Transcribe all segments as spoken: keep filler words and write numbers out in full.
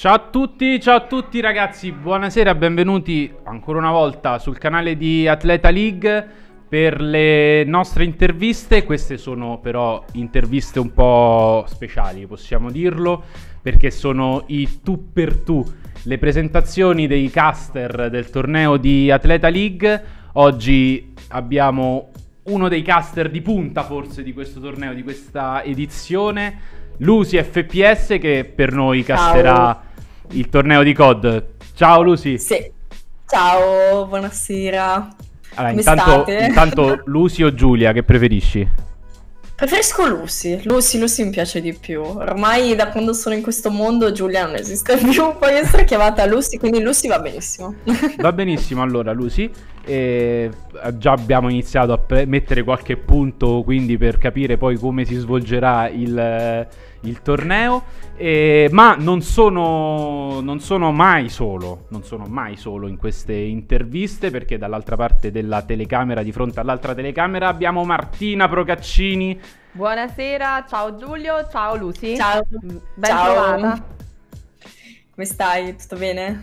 Ciao a tutti, ciao a tutti ragazzi, buonasera, benvenuti ancora una volta sul canale di Atleta League per le nostre interviste. Queste sono però interviste un po' speciali, possiamo dirlo, perché sono i tu per tu, le presentazioni dei caster del torneo di Atleta League. Oggi abbiamo uno dei caster di punta forse di questo torneo, di questa edizione, Lucy F P S, che per noi casterà Ciao. il torneo di C O D. Ciao Lucy. Sì. Ciao, buonasera. Allora, Come intanto, state? intanto Lucy o Giulia, che preferisci? Preferisco Lucy. Lucy, Lucy mi piace di più. Ormai da quando sono in questo mondo Giulia non esiste più, puoi essere chiamata Lucy, quindi Lucy va benissimo. Va benissimo allora Lucy. E già abbiamo iniziato a pre- mettere qualche punto, quindi per capire poi come si svolgerà il, il torneo. E, ma non sono, non sono mai solo, non sono mai solo in queste interviste, perché dall'altra parte della telecamera, di fronte all'altra telecamera, abbiamo Martina Procaccini. Buonasera, ciao Giulio, ciao Lucy. Ciao. Ben Ciao. trovata. Come stai? Tutto bene?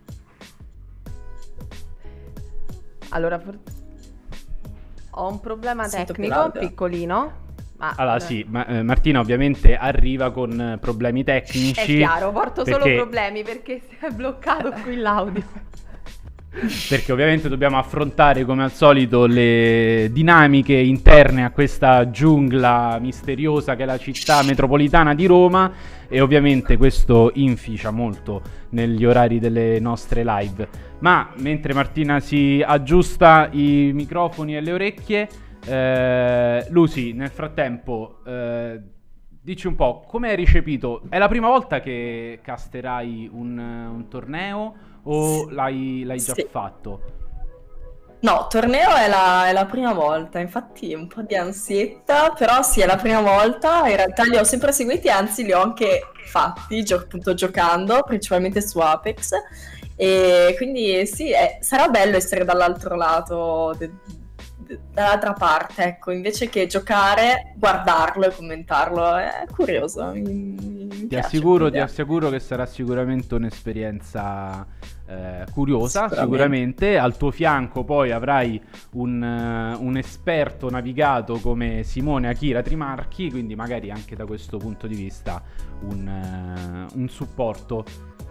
Allora, for- ho un problema Sento più tecnico lauda. piccolino. Ma Allora sì, ma, eh, Martina ovviamente arriva con eh, problemi tecnici. è chiaro, porto solo perché- problemi perché si è bloccato qui l'audio. Perché ovviamente dobbiamo affrontare come al solito le dinamiche interne a questa giungla misteriosa che è la città metropolitana di Roma, e ovviamente questo inficia molto negli orari delle nostre live. Ma mentre Martina si aggiusta i microfoni e le orecchie, eh, Lucy, nel frattempo, eh, dici un po' come hai ricepito. È la prima volta che casterai un, un torneo o Sì. l'hai, l'hai già Sì. fatto? No, torneo è la, è la prima volta, infatti un po' di ansietta, però sì, è la prima volta. In realtà li ho sempre seguiti, anzi li ho anche fatti, gio- appunto giocando, principalmente su Apex. E quindi sì, è- sarà bello essere dall'altro lato, de- de- dall'altra parte, ecco, invece che giocare, guardarlo e commentarlo. È curioso, mi, mi Ti piace assicuro, come ti idea. assicuro che sarà sicuramente un'esperienza eh, curiosa, Sicuramente. sicuramente. Al tuo fianco poi avrai un, eh, un esperto navigato come Simone Akira Trimarchi, quindi magari anche da questo punto di vista un, eh, un supporto.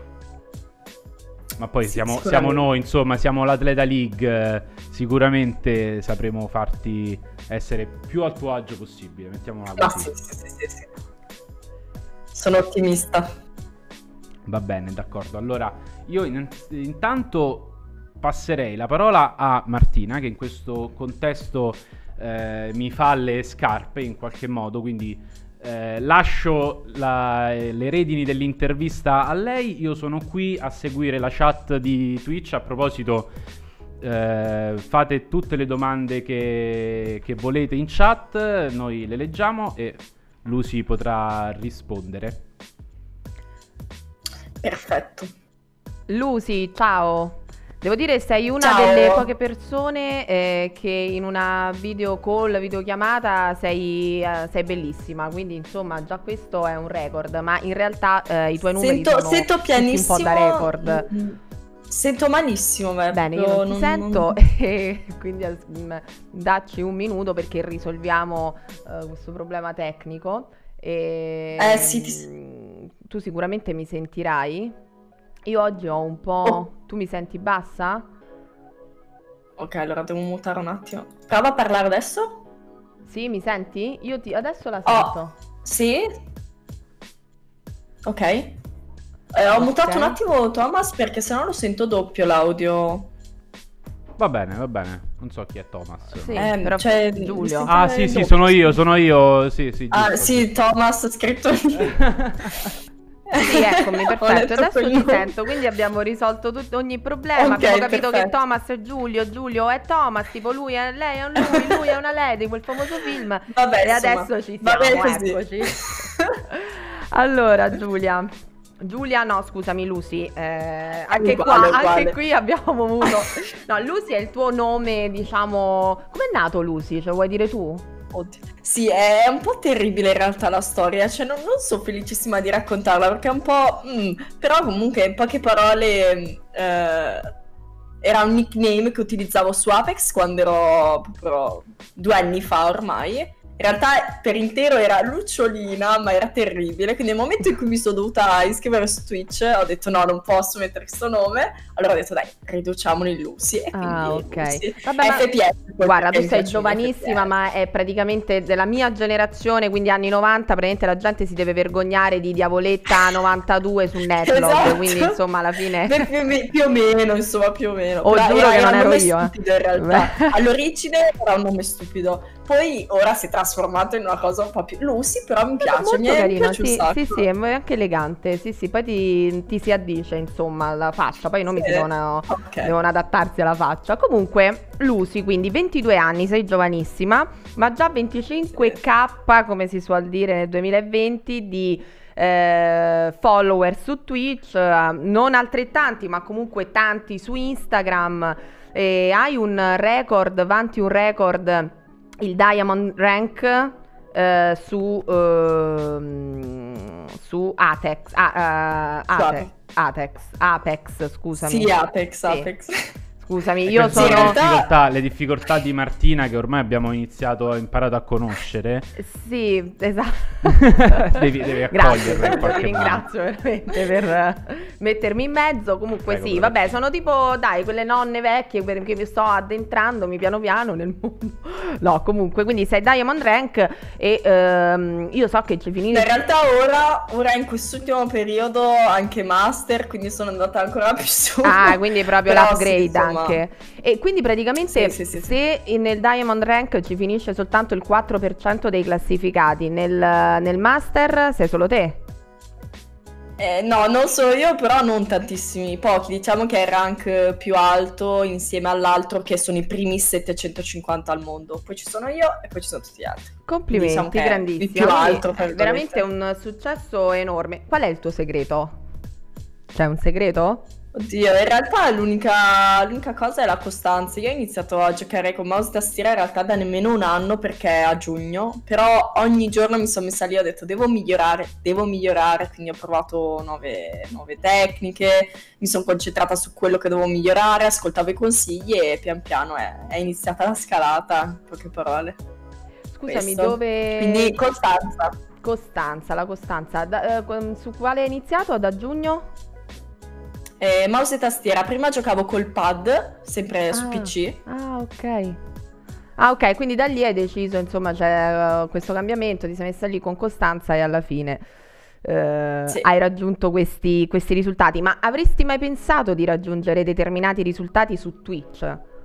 Ma poi Sì, siamo, siamo sicuramente. noi, insomma, siamo l'Atleta League, eh, sicuramente sapremo farti essere più a tuo agio possibile, mettiamola Ma così. sì, sì, sì, sì, sì. Sono ottimista. Va bene, d'accordo. Allora, io in- intanto passerei la parola a Martina, che in questo contesto eh, mi fa le scarpe in qualche modo, quindi eh, lascio la- le redini dell'intervista a lei. Io sono qui a seguire la chat di Twitch. A proposito, eh, fate tutte le domande che, che volete in chat, noi le leggiamo e Lucy potrà rispondere. Perfetto. Lucy, ciao. Devo dire, sei una Ciao. delle poche persone eh, che in una video call, videochiamata sei, eh, sei bellissima, quindi insomma già questo è un record, ma in realtà eh, i tuoi numeri Sento, sono sento tutti pianissimo. un po' da record. Mm, Sento malissimo, ma Bene, io proprio non ti non- sento non- e quindi eh, mm, dacci un minuto perché risolviamo eh, questo problema tecnico. E, Eh, sì, ti- mm, tu sicuramente mi sentirai. Io oggi ho un po'... Oh. Tu mi senti bassa? Ok, allora devo mutare un attimo. Prova a parlare adesso? Sì, mi senti? Io ti... adesso la Oh. sento. Sì? Ok. Eh, ho Ok. mutato un attimo Thomas perché sennò lo sento doppio l'audio. Va bene, va bene. Non so chi è Thomas. Sì, Eh, però cioè, Giulio. mi sento- Ah, sì, sì, doppio. sono io, sono io. Sì, sì, Ah, giusto. sì, Thomas scritto lì. Sì, eccomi, Ho perfetto. letto Adesso quel ti nome. sento, quindi abbiamo risolto tut- ogni problema. Ok, Abbiamo capito che perfetto. Thomas è Giulio, Giulio è Thomas, tipo lui è lei, è un lui, lui è una lei di quel famoso film. Vabbè, E insomma, adesso ci va siamo, bene così. eccoci. Allora, Giulia. Giulia, no, scusami, Lucy. eh, anche Uguale, qua, uguale. anche qui abbiamo avuto. No, Lucy è il tuo nome, diciamo. Com'è nato Lucy? Ce lo vuoi dire tu? Oddio. Sì, è un po' terribile in realtà la storia, cioè non, non sono felicissima di raccontarla perché è un po'... mm, però comunque in poche parole eh, era un nickname che utilizzavo su Apex quando ero proprio due anni fa ormai. In realtà per intero era Lucciolina, ma era terribile, quindi nel momento in cui mi sono dovuta iscrivere su Twitch ho detto no, non posso mettere questo nome, allora ho detto dai, riduciamolo in Lucy. E Ah, quindi ok. Lucy. Vabbè, ma F P S, guarda, tu perché sei mi giovanissima, piace ma è praticamente della mia generazione, quindi anni novanta, praticamente la gente si deve vergognare di Diavoletta novantadue su Netlog, Esatto. quindi insomma alla fine... Beh, più, o me- più o meno, insomma, più o meno. Oh, Però giuro era, che non era un ero nome io, eh. stupido in realtà. All'origine era un nome stupido. Poi ora si è trasformato in una cosa un po' più... Lucy, però mi piace, Molto mi, è, mi carino, piace un sì, sacco. sì, sì, è anche elegante, sì, sì, poi ti, ti si addice, insomma, la faccia, poi i nomi Sì, si devono, ok. devono adattarsi alla faccia. Comunque, Lucy, quindi ventidue anni, sei giovanissima, ma già venticinque k, come si suol dire nel duemilaventi, di eh, follower su Twitch, eh, non altrettanti, ma comunque tanti su Instagram, e hai un record, vanti un record, il Diamond Rank, eh, su, ehm, su Atex, ah, eh, Ate- Atex, Apex, scusami. Sì, Apex, Sì. Apex. Scusami, E io queste sono sono... le in realtà- difficoltà, le difficoltà di Martina che ormai abbiamo iniziato, imparato a conoscere. Sì, esatto. Devi- devi Grazie, accoglierla in ti qualche ringrazio veramente per eh, mettermi in mezzo. Comunque Prego, sì, prego. vabbè, sono tipo, dai, quelle nonne vecchie perché mi sto addentrandomi piano piano nel mondo. No, comunque, quindi sei Diamond Rank e ehm, io so che ci Beh, finisce... in realtà ora, ora in quest'ultimo periodo anche Master, quindi sono andata ancora più su. Ah, quindi proprio Però l'upgrade sì, insomma. anche. E quindi praticamente Sì, sì, sì, se nel Diamond Rank ci finisce soltanto il quattro per cento dei classificati, nel, nel Master sei solo te? Eh, no, non solo io, però non tantissimi, pochi. Diciamo che è il rank più alto insieme all'altro, che sono i primi settecentocinquanta al mondo. Poi ci sono io e poi ci sono tutti gli altri. Complimenti, Diciamo che è grandissimo. il più Quindi alto, tra è veramente virgolette. un successo enorme. Qual è il tuo segreto? C'è un segreto? Oddio, in realtà l'unica l'unica cosa è la costanza. Io ho iniziato a giocare con mouse e tastiera in realtà da nemmeno un anno, perché a giugno, però ogni giorno mi sono messa lì e ho detto devo migliorare, devo migliorare, quindi ho provato nuove, nuove tecniche, mi sono concentrata su quello che dovevo migliorare, ascoltavo i consigli e pian piano è, è iniziata la scalata, in poche parole. Scusami, Questo. dove... Quindi costanza. Costanza, la Costanza. Da- eh, su quale hai iniziato? Da giugno? Eh, mouse e tastiera, prima giocavo col pad, sempre su Ah. P C. Ah, ok. Ah, ok, quindi da lì hai deciso, insomma, c'è eh, questo cambiamento, ti sei messa lì con costanza e alla fine eh, Sì. hai raggiunto questi, questi risultati. Ma avresti mai pensato di raggiungere determinati risultati su Twitch?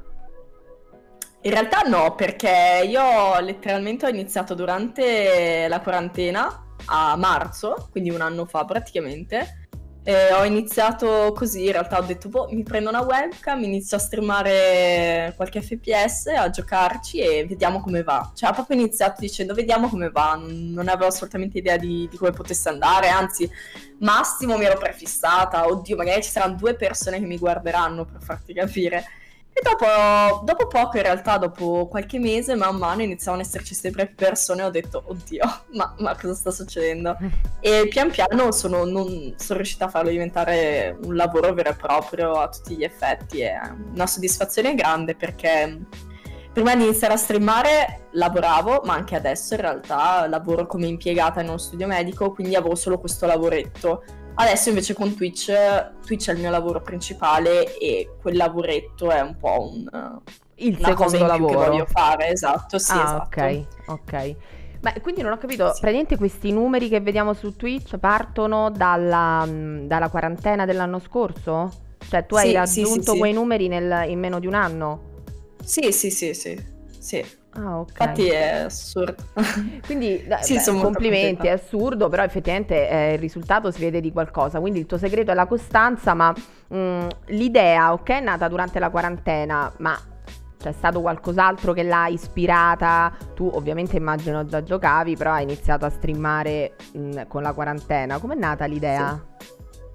In realtà no, perché io letteralmente ho iniziato durante la quarantena a marzo, quindi un anno fa praticamente. E ho iniziato così, in realtà ho detto, boh, mi prendo una webcam, inizio a streamare qualche F P S, a giocarci e vediamo come va. Cioè, ho proprio iniziato dicendo, vediamo come va, non, non avevo assolutamente idea di, di come potesse andare, anzi, massimo mi ero prefissata, oddio, magari ci saranno due persone che mi guarderanno, per farti capire. E dopo, dopo poco, in realtà, dopo qualche mese, man mano iniziavano ad esserci sempre più persone e ho detto, oddio, ma, ma cosa sta succedendo? E pian piano sono, non, sono riuscita a farlo diventare un lavoro vero e proprio a tutti gli effetti. È una soddisfazione grande perché prima di iniziare a streamare lavoravo, ma anche adesso in realtà lavoro come impiegata in uno studio medico, quindi avevo solo questo lavoretto. Adesso invece con Twitch, Twitch è il mio lavoro principale e quel lavoretto è un po' un, Il una cosa secondo in più che lavoro. voglio fare, esatto, sì, Ah, esatto. ok, ok. Beh, quindi non ho capito, Sì. praticamente questi numeri che vediamo su Twitch partono dalla, mh, dalla quarantena dell'anno scorso? Cioè tu hai Sì, sì, raggiunto sì, sì. quei numeri nel- in meno di un anno? Sì, sì, sì, sì, sì. Ah, ok. Infatti è assurdo. Quindi dai, Sì, beh, sono molto complimenti, è contenta. assurdo, però effettivamente eh, il risultato si vede di qualcosa. Quindi il tuo segreto è la costanza, ma mh, l'idea, ok, è nata durante la quarantena, ma c'è stato qualcos'altro che l'ha ispirata? Tu ovviamente immagino già giocavi, però hai iniziato a streamare mh, con la quarantena. Com'è nata l'idea?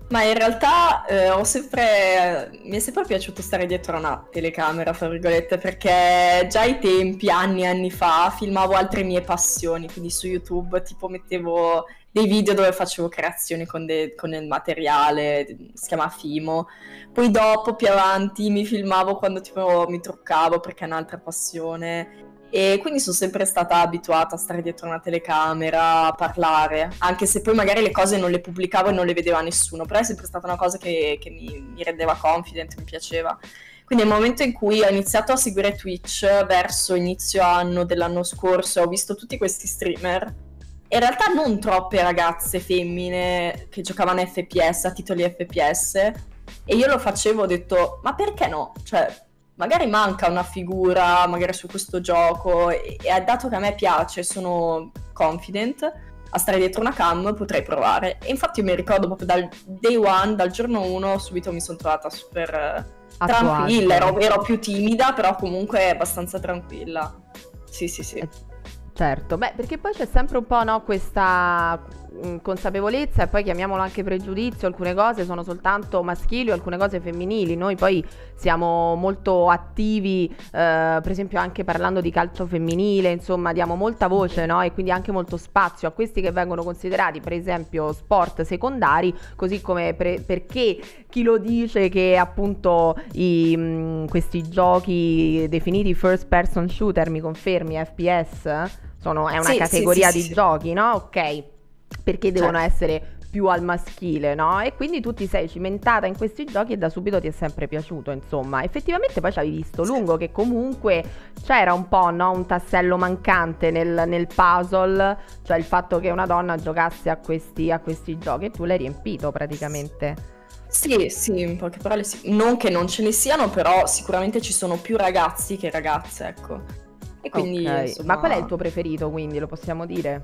Ma in realtà eh, ho sempre, mi è sempre piaciuto stare dietro a una telecamera, fra virgolette, perché già ai tempi, anni e anni fa, filmavo altre mie passioni, quindi su YouTube tipo mettevo dei video dove facevo creazioni con, de- con il materiale, si chiama Fimo. Poi dopo, più avanti, mi filmavo quando tipo mi truccavo perché è un'altra passione. E quindi sono sempre stata abituata a stare dietro una telecamera, a parlare, anche se poi magari le cose non le pubblicavo e non le vedeva nessuno, però è sempre stata una cosa che, che mi, mi rendeva confident, mi piaceva. Quindi nel momento in cui ho iniziato a seguire Twitch, verso inizio anno dell'anno scorso, ho visto tutti questi streamer, in realtà non troppe ragazze femmine che giocavano F P S, a titoli F P S, e io lo facevo, ho detto, ma perché no? Cioè, magari manca una figura, magari su questo gioco, e, e dato che a me piace, sono confident a stare dietro una cam, potrei provare. E infatti io mi ricordo proprio dal day one, dal giorno uno, subito mi sono trovata super eh, tranquilla, ero, ero più timida, però comunque abbastanza tranquilla. Sì, sì, sì. Eh, certo, beh, perché poi c'è sempre un po', no, questa mh, consapevolezza, e poi chiamiamolo anche pregiudizio, alcune cose sono soltanto maschili o alcune cose femminili. Noi poi siamo molto attivi, eh, per esempio anche parlando di calcio femminile, insomma diamo molta voce, no? E quindi anche molto spazio a questi che vengono considerati per esempio sport secondari, così come pre- perché chi lo dice che appunto i, mh, questi giochi definiti first person shooter, mi confermi, F P S? Sono, è una Sì, categoria sì, sì, di sì, sì. giochi, no? Ok, perché devono Certo. essere più al maschile, no? E quindi tu ti sei cimentata in questi giochi e da subito ti è sempre piaciuto, insomma. Effettivamente poi ci avevi visto Sì. lungo che comunque c'era un po', no? Un tassello mancante nel, nel puzzle, cioè il fatto che una donna giocasse a questi, a questi giochi, e tu l'hai riempito praticamente. Sì, sì, in poche parole sì. Non che non ce ne siano, però sicuramente ci sono più ragazzi che ragazze, ecco. E quindi, Ok, insomma... ma qual è il tuo preferito, quindi, lo possiamo dire?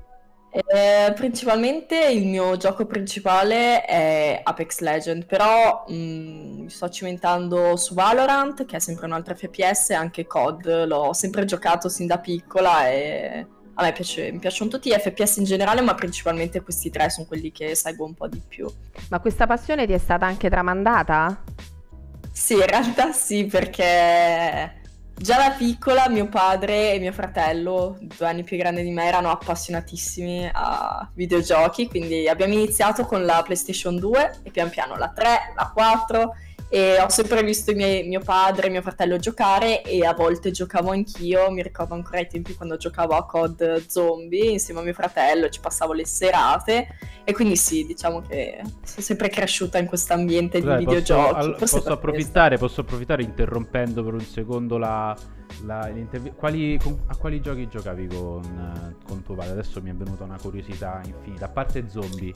Eh, principalmente il mio gioco principale è Apex Legends, però mh, mi sto cimentando su Valorant, che è sempre un altro F P S, e anche C O D, l'ho sempre giocato sin da piccola e a me piace, mi piacciono tutti gli F P S in generale, ma principalmente questi tre sono quelli che seguo un po' di più. Ma questa passione ti è stata anche tramandata? Sì, in realtà sì, perché già da piccola mio padre e mio fratello, due anni più grande di me, erano appassionatissimi a videogiochi, quindi abbiamo iniziato con la PlayStation due e pian piano la tre, la quattro, e ho sempre visto i miei- mio padre e mio fratello giocare e a volte giocavo anch'io. Mi ricordo ancora ai tempi quando giocavo a C O D Zombie insieme a mio fratello, ci passavo le serate, e quindi sì, diciamo che sono sempre cresciuta in questo ambiente di Scusate, posso, videogiochi. all- forse posso per questo. approfittare, posso approfittare interrompendo per un secondo la, la- l'intervi- quali, con- a quali giochi giocavi con, eh, con tuo padre? Adesso mi è venuta una curiosità infinita. A parte zombie.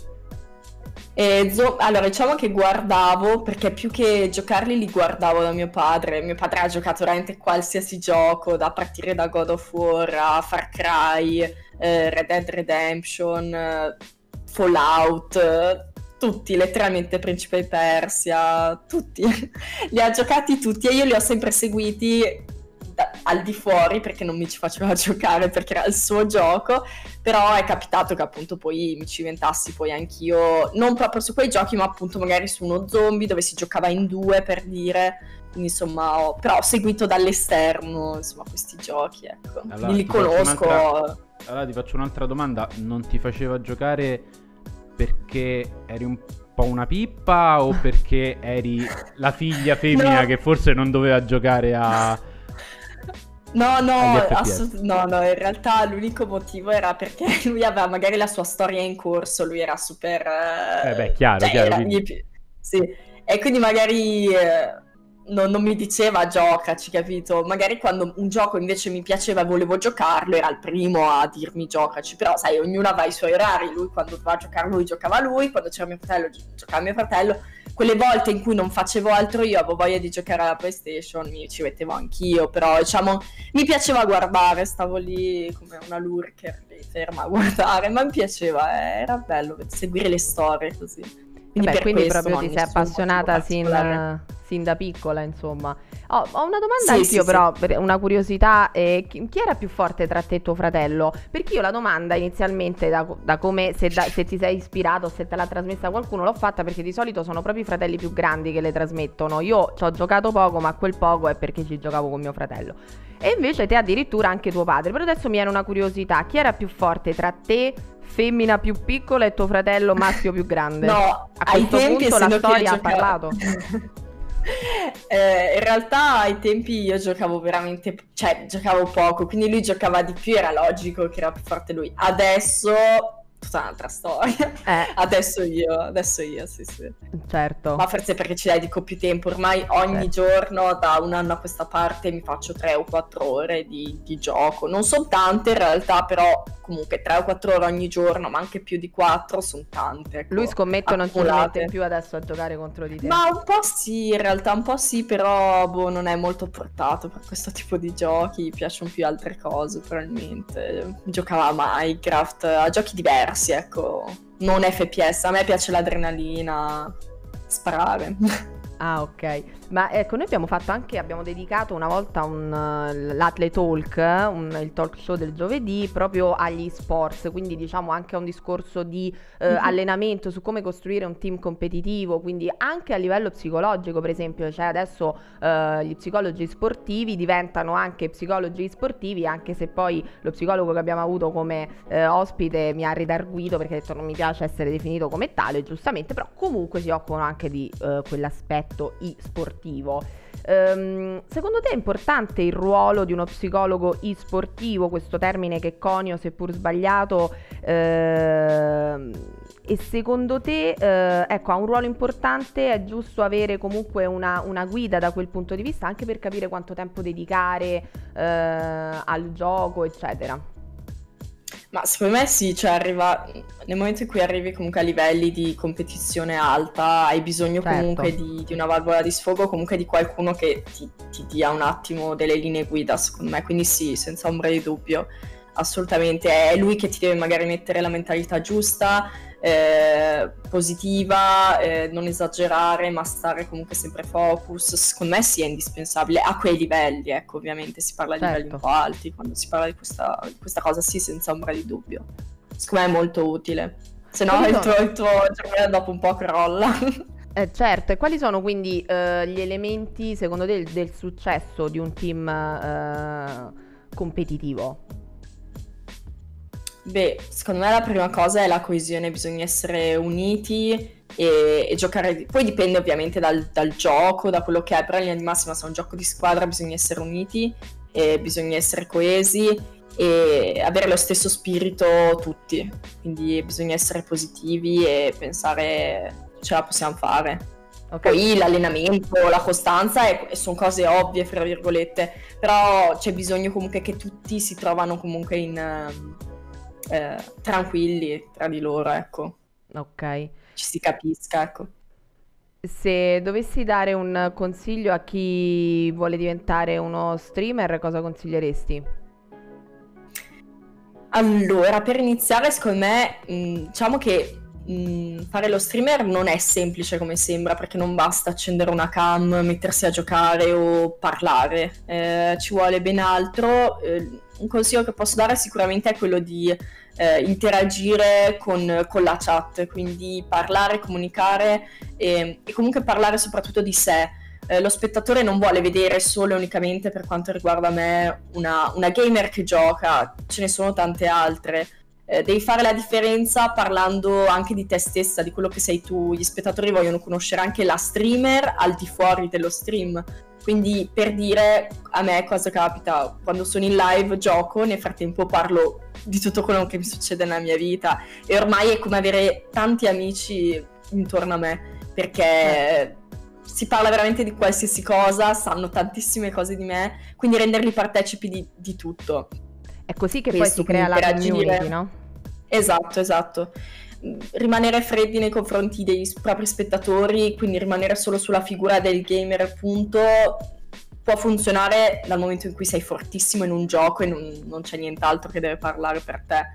E zo- allora, diciamo che guardavo, perché più che giocarli li guardavo da mio padre. Mio padre ha giocato veramente qualsiasi gioco, da partire da God of War a Far Cry, eh, Red Dead Redemption, eh, Fallout, eh, tutti, letteralmente Principe di Persia, tutti. Li ha giocati tutti e io li ho sempre seguiti da- al di fuori, perché non mi ci faceva giocare perché era il suo gioco. Però è capitato che appunto poi mi cimentassi poi anch'io, non proprio su quei giochi, ma appunto magari su uno zombie dove si giocava in due, per dire. Quindi insomma, ho, però ho seguito dall'esterno, insomma, questi giochi, ecco. Allora, Li ti faccio conosco. un'altra- Allora ti faccio un'altra domanda. Non ti faceva giocare perché eri un po' una pippa o perché eri la figlia femmina No. che forse non doveva giocare a... No, no, Agli F P S. assolut- no, no, in realtà l'unico motivo era perché lui aveva magari la sua storia in corso, lui era super... Eh beh, chiaro, cioè, chiaro, era- quindi- gli pi- sì, e quindi magari eh, non, non mi diceva giocaci, capito? Magari quando un gioco invece mi piaceva e volevo giocarlo, era il primo a dirmi giocaci, però sai, ognuno aveva i suoi orari, lui quando doveva giocare lui giocava lui, quando c'era mio fratello gi- giocava mio fratello. Quelle volte in cui non facevo altro io, avevo voglia di giocare alla PlayStation, mi ci mettevo anch'io, però diciamo mi piaceva guardare, stavo lì come una lurker lì, ferma a guardare, ma mi piaceva, eh, era bello seguire le storie così. Quindi Beh, per quindi questo, proprio ma ti sei nessun motivo appassionata sin, particolare. sin da piccola, insomma. Ho, ho una domanda Sì, anch'io, sì, sì. però, per una curiosità. eh, chi, chi era più forte tra te e tuo fratello? Perché io la domanda inizialmente, da, da come, se, da- se ti sei ispirato o se te l'ha trasmessa qualcuno, l'ho fatta perché di solito sono proprio i fratelli più grandi che le trasmettono. Io ci ho giocato poco, ma quel poco è perché ci giocavo con mio fratello. E invece te addirittura anche tuo padre. Però adesso mi viene una curiosità. Chi era più forte tra te, femmina più piccola, e tuo fratello maschio più grande? No, A ai questo tempi, punto la essendo che io storia ha giocavo... parlato. Eh, in realtà ai tempi io giocavo veramente, cioè giocavo poco, quindi lui giocava di più, era logico che era più forte lui. Adesso, tutta un'altra storia. Eh, Adesso io, adesso io, sì, sì. certo, Ma forse perché ci dedico più tempo, ormai ogni certo. giorno da un anno a questa parte mi faccio tre o quattro ore di, di gioco. Non sono tante in realtà, però comunque tre o quattro ore ogni giorno, ma anche più di quattro sono tante, ecco, Lui scommetto non ci rimette accumulate. più adesso a giocare contro di te. Ma un po' sì, in realtà un po' sì, però boh, non è molto portato per questo tipo di giochi, gli piacciono più altre cose probabilmente. Giocava a Minecraft, a giochi diversi, ecco, non F P S, a me piace l'adrenalina, sparare. Ah, ok. Ma ecco, noi abbiamo fatto anche, abbiamo dedicato una volta un, uh, l'Atle Talk, un- il talk show del giovedì, proprio agli sports, quindi diciamo anche a un discorso di eh, Mhm. allenamento su come costruire un team competitivo, quindi anche a livello psicologico, per esempio, cioè adesso eh, gli psicologi sportivi diventano anche psicologi sportivi, anche se poi lo psicologo che abbiamo avuto come eh, ospite mi ha ridarguito perché ha detto non mi piace essere definito come tale, giustamente, però comunque si occupano anche di eh, quell'aspetto e-sportivo. Ehm, secondo te è importante il ruolo di uno psicologo e-sportivo, questo termine che conio seppur sbagliato, ehm, e secondo te eh, ecco, ha un ruolo importante, è giusto avere comunque una, una guida da quel punto di vista anche per capire quanto tempo dedicare eh, al gioco, eccetera. Ma secondo me sì, cioè arriva nel momento in cui arrivi comunque a livelli di competizione alta, hai bisogno comunque Certo, di, di una valvola di sfogo, comunque di qualcuno che ti, ti dia un attimo delle linee guida, secondo me. Quindi sì, senza ombra di dubbio, assolutamente. È lui che ti deve magari mettere la mentalità giusta, eh, positiva, eh, non esagerare, ma stare comunque sempre focus. Secondo me sì, è indispensabile a quei livelli, ecco, ovviamente si parla di livelli un certo. po' alti, quando si parla di questa, di questa cosa sì, senza ombra di dubbio. Secondo me è molto utile, se no Quali il sono? tuo, il tuo cervello dopo un po' crolla. Eh, certo, e quali sono quindi eh, gli elementi secondo te del, del successo di un team eh, competitivo? Beh, secondo me la prima cosa è la coesione, bisogna essere uniti e, e giocare. di- Poi dipende ovviamente dal, dal gioco, da quello che è, però in linea di massima se è un gioco di squadra bisogna essere uniti e bisogna essere coesi e avere lo stesso spirito tutti, quindi bisogna essere positivi e pensare ce la possiamo fare. Ok, Poi l'allenamento, la costanza è- sono cose ovvie, fra virgolette, però c'è bisogno comunque che tutti si trovano comunque in, ehm, eh, tranquilli tra di loro, ecco, ok. ci si capisca, ecco. Se dovessi dare un consiglio a chi vuole diventare uno streamer, cosa consiglieresti? Allora, per iniziare, secondo me, mh, diciamo che mh, fare lo streamer non è semplice come sembra, perché non basta accendere una cam, mettersi a giocare o parlare. Eh, ci vuole ben altro. Eh, un consiglio che posso dare sicuramente è quello di eh, interagire con, con la chat, quindi parlare, comunicare e, e comunque parlare soprattutto di sé. Eh, lo spettatore non vuole vedere solo e unicamente, per quanto riguarda me, una, una gamer che gioca, ce ne sono tante altre. Eh, devi fare la differenza parlando anche di te stessa, di quello che sei tu. Gli spettatori vogliono conoscere anche la streamer al di fuori dello stream. Quindi, per dire, a me cosa capita? Quando sono in live gioco, nel frattempo parlo di tutto quello che mi succede nella mia vita e ormai è come avere tanti amici intorno a me, perché si parla veramente di qualsiasi cosa, sanno tantissime cose di me, quindi renderli partecipi di, di tutto. È così che poi Questo, si crea quindi la community, interagire. no? Esatto, esatto. Mm, Rimanere freddi nei confronti dei s- propri spettatori, quindi rimanere solo sulla figura del gamer, appunto, può funzionare dal momento in cui sei fortissimo in un gioco e non, non c'è nient'altro che deve parlare per te.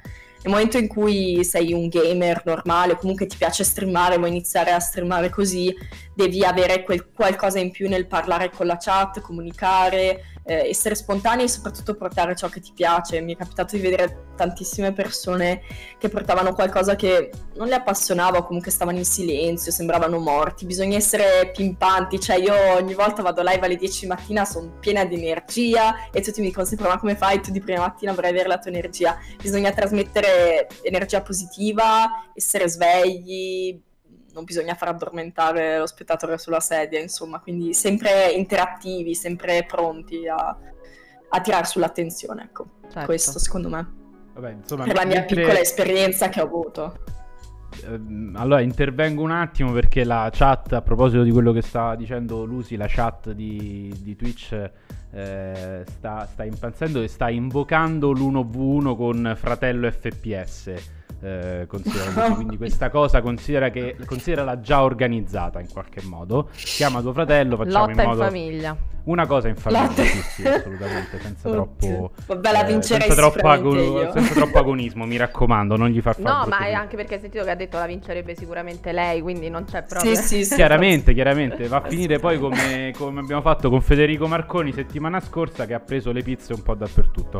nel momento in cui sei un gamer normale, comunque ti piace streamare, vuoi iniziare a streamare così, devi avere quel qualcosa in più nel parlare con la chat, comunicare, eh, essere spontanei e soprattutto portare ciò che ti piace. Mi è capitato di vedere tantissime persone che portavano qualcosa che non le appassionava o comunque stavano in silenzio, sembravano morti. Bisogna essere pimpanti, cioè io ogni volta vado live alle dieci di mattina, sono piena di energia e tutti mi dicono sempre: ma come fai tu di prima mattina, vorrei avere la tua energia. Bisogna trasmettere energia positiva, essere svegli, non bisogna far addormentare lo spettatore sulla sedia, insomma, quindi sempre interattivi, sempre pronti a, a tirare sull'attenzione, ecco. Certo. Questo secondo me. Vabbè, insomma, per la mia mentre... piccola esperienza che ho avuto. Allora intervengo un attimo perché la chat, a proposito di quello che stava dicendo Lucy, la chat di, di Twitch eh, sta, sta impazzendo e sta invocando l'uno vu uno con fratello F P S. Eh, considera quindi questa cosa considera che considerala già organizzata in qualche modo. Chiama tuo fratello, facciamo lotta in modo in famiglia. Una cosa in famiglia, sì, sì, assolutamente, senza troppo Vabbè, la vincerei eh, senza, troppo ago- io. senza troppo agonismo, mi raccomando, non gli far fare. No, ma è anche perché hai sentito che ha detto la vincerebbe sicuramente lei, quindi non c'è proprio. Sì, sì, sì. Chiaramente, chiaramente, va a finire poi come, come abbiamo fatto con Federico Marconi settimana scorsa, che ha preso le pizze un po' dappertutto.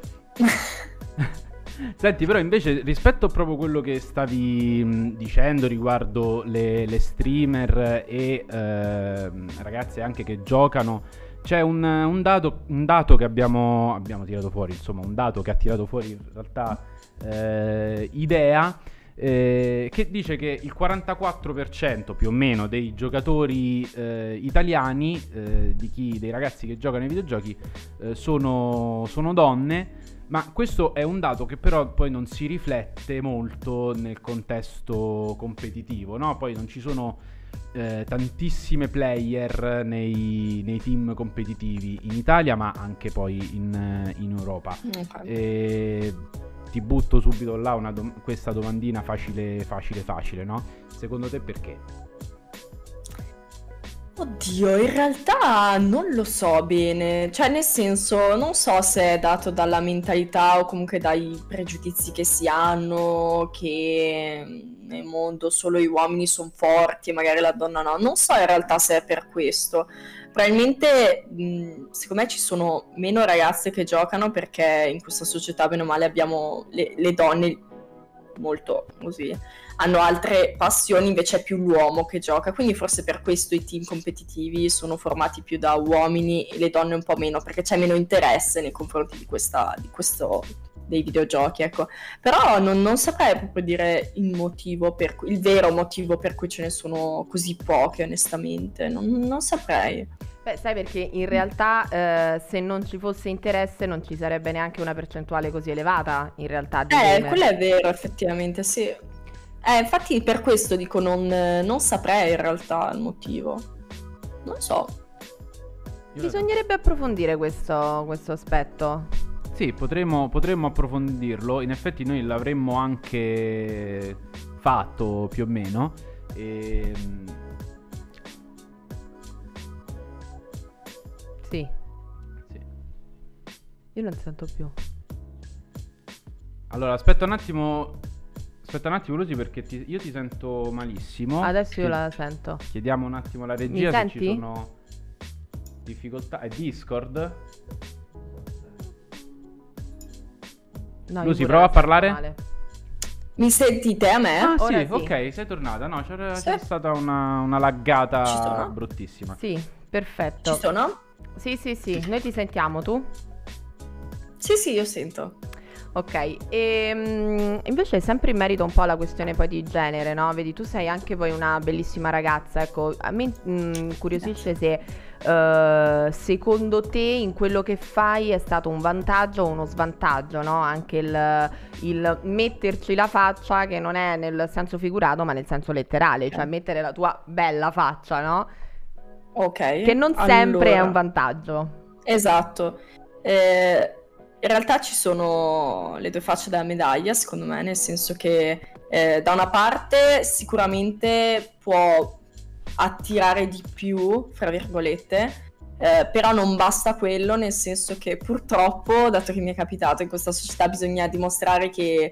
Senti, però invece rispetto a proprio quello che stavi mh, dicendo riguardo le, le streamer e eh, ragazze anche che giocano, c'è un, un, dato, un dato che abbiamo, abbiamo tirato fuori, insomma un dato che ha tirato fuori in realtà eh, Idea, eh, che dice che il quarantaquattro per cento più o meno dei giocatori eh, italiani, eh, di chi, dei ragazzi che giocano ai videogiochi, eh, sono, sono donne. Ma questo è un dato che però poi non si riflette molto nel contesto competitivo, no? Poi non ci sono eh, tantissime player nei, nei team competitivi in Italia, ma anche poi in, in Europa. Okay. E ti butto subito là una dom- questa domandina facile, facile, facile, no? Secondo te perché? Oddio, in realtà non lo so bene, cioè nel senso non so se è dato dalla mentalità o comunque dai pregiudizi che si hanno, che nel mondo solo gli uomini sono forti e magari la donna no, non so in realtà se è per questo. Probabilmente mh, secondo me ci sono meno ragazze che giocano perché in questa società bene o male abbiamo le, le donne molto così, hanno altre passioni, invece è più l'uomo che gioca, quindi forse per questo i team competitivi sono formati più da uomini e le donne un po' meno, perché c'è meno interesse nei confronti di questa di questo dei videogiochi, ecco. Però non, non saprei proprio dire il motivo per cui, il vero motivo per cui ce ne sono così poche, onestamente non, non saprei. Beh, sai, perché in realtà eh, se non ci fosse interesse non ci sarebbe neanche una percentuale così elevata in realtà di Eh, gamer. quello è vero, effettivamente, sì. Eh, infatti per questo dico non, non saprei in realtà il motivo. Non so. Bisognerebbe approfondire questo, questo aspetto. Sì, potremmo, potremmo approfondirlo. In effetti noi l'avremmo anche fatto più o meno. E... Sì. Sì. Io non sento più. Allora, aspetta un attimo. Aspetta un attimo, Lucy, perché ti- io ti sento malissimo. Adesso io Chied- la sento. Chiediamo un attimo alla regia Mi se senti? ci sono difficoltà. È Discord? No, io Lucy, pure prova la a parlare. sento male. Mi sentite a me? Ah, Ora sì, sì. ok, sei tornata. No, c'era, Sì. c'è stata una, una laggata Ci sono? bruttissima. Sì, perfetto. Ci sono? Sì, sì, sì, noi ti sentiamo, tu? Sì, sì, io sento. Ok, e mm, invece sempre in merito un po' alla questione poi di genere, no? Vedi, tu sei anche poi una bellissima ragazza, ecco, a me mm, incuriosisce se eh, secondo te in quello che fai è stato un vantaggio o uno svantaggio, no? Anche il, il metterci la faccia, che non è nel senso figurato ma nel senso letterale, cioè mettere la tua bella faccia, no? Ok. Che non sempre è allora, un vantaggio. Esatto. Eh, in realtà ci sono le due facce della medaglia, secondo me, nel senso che eh, da una parte sicuramente può attirare di più, fra virgolette, eh, però non basta quello, nel senso che purtroppo, dato che mi è capitato in questa società, bisogna dimostrare che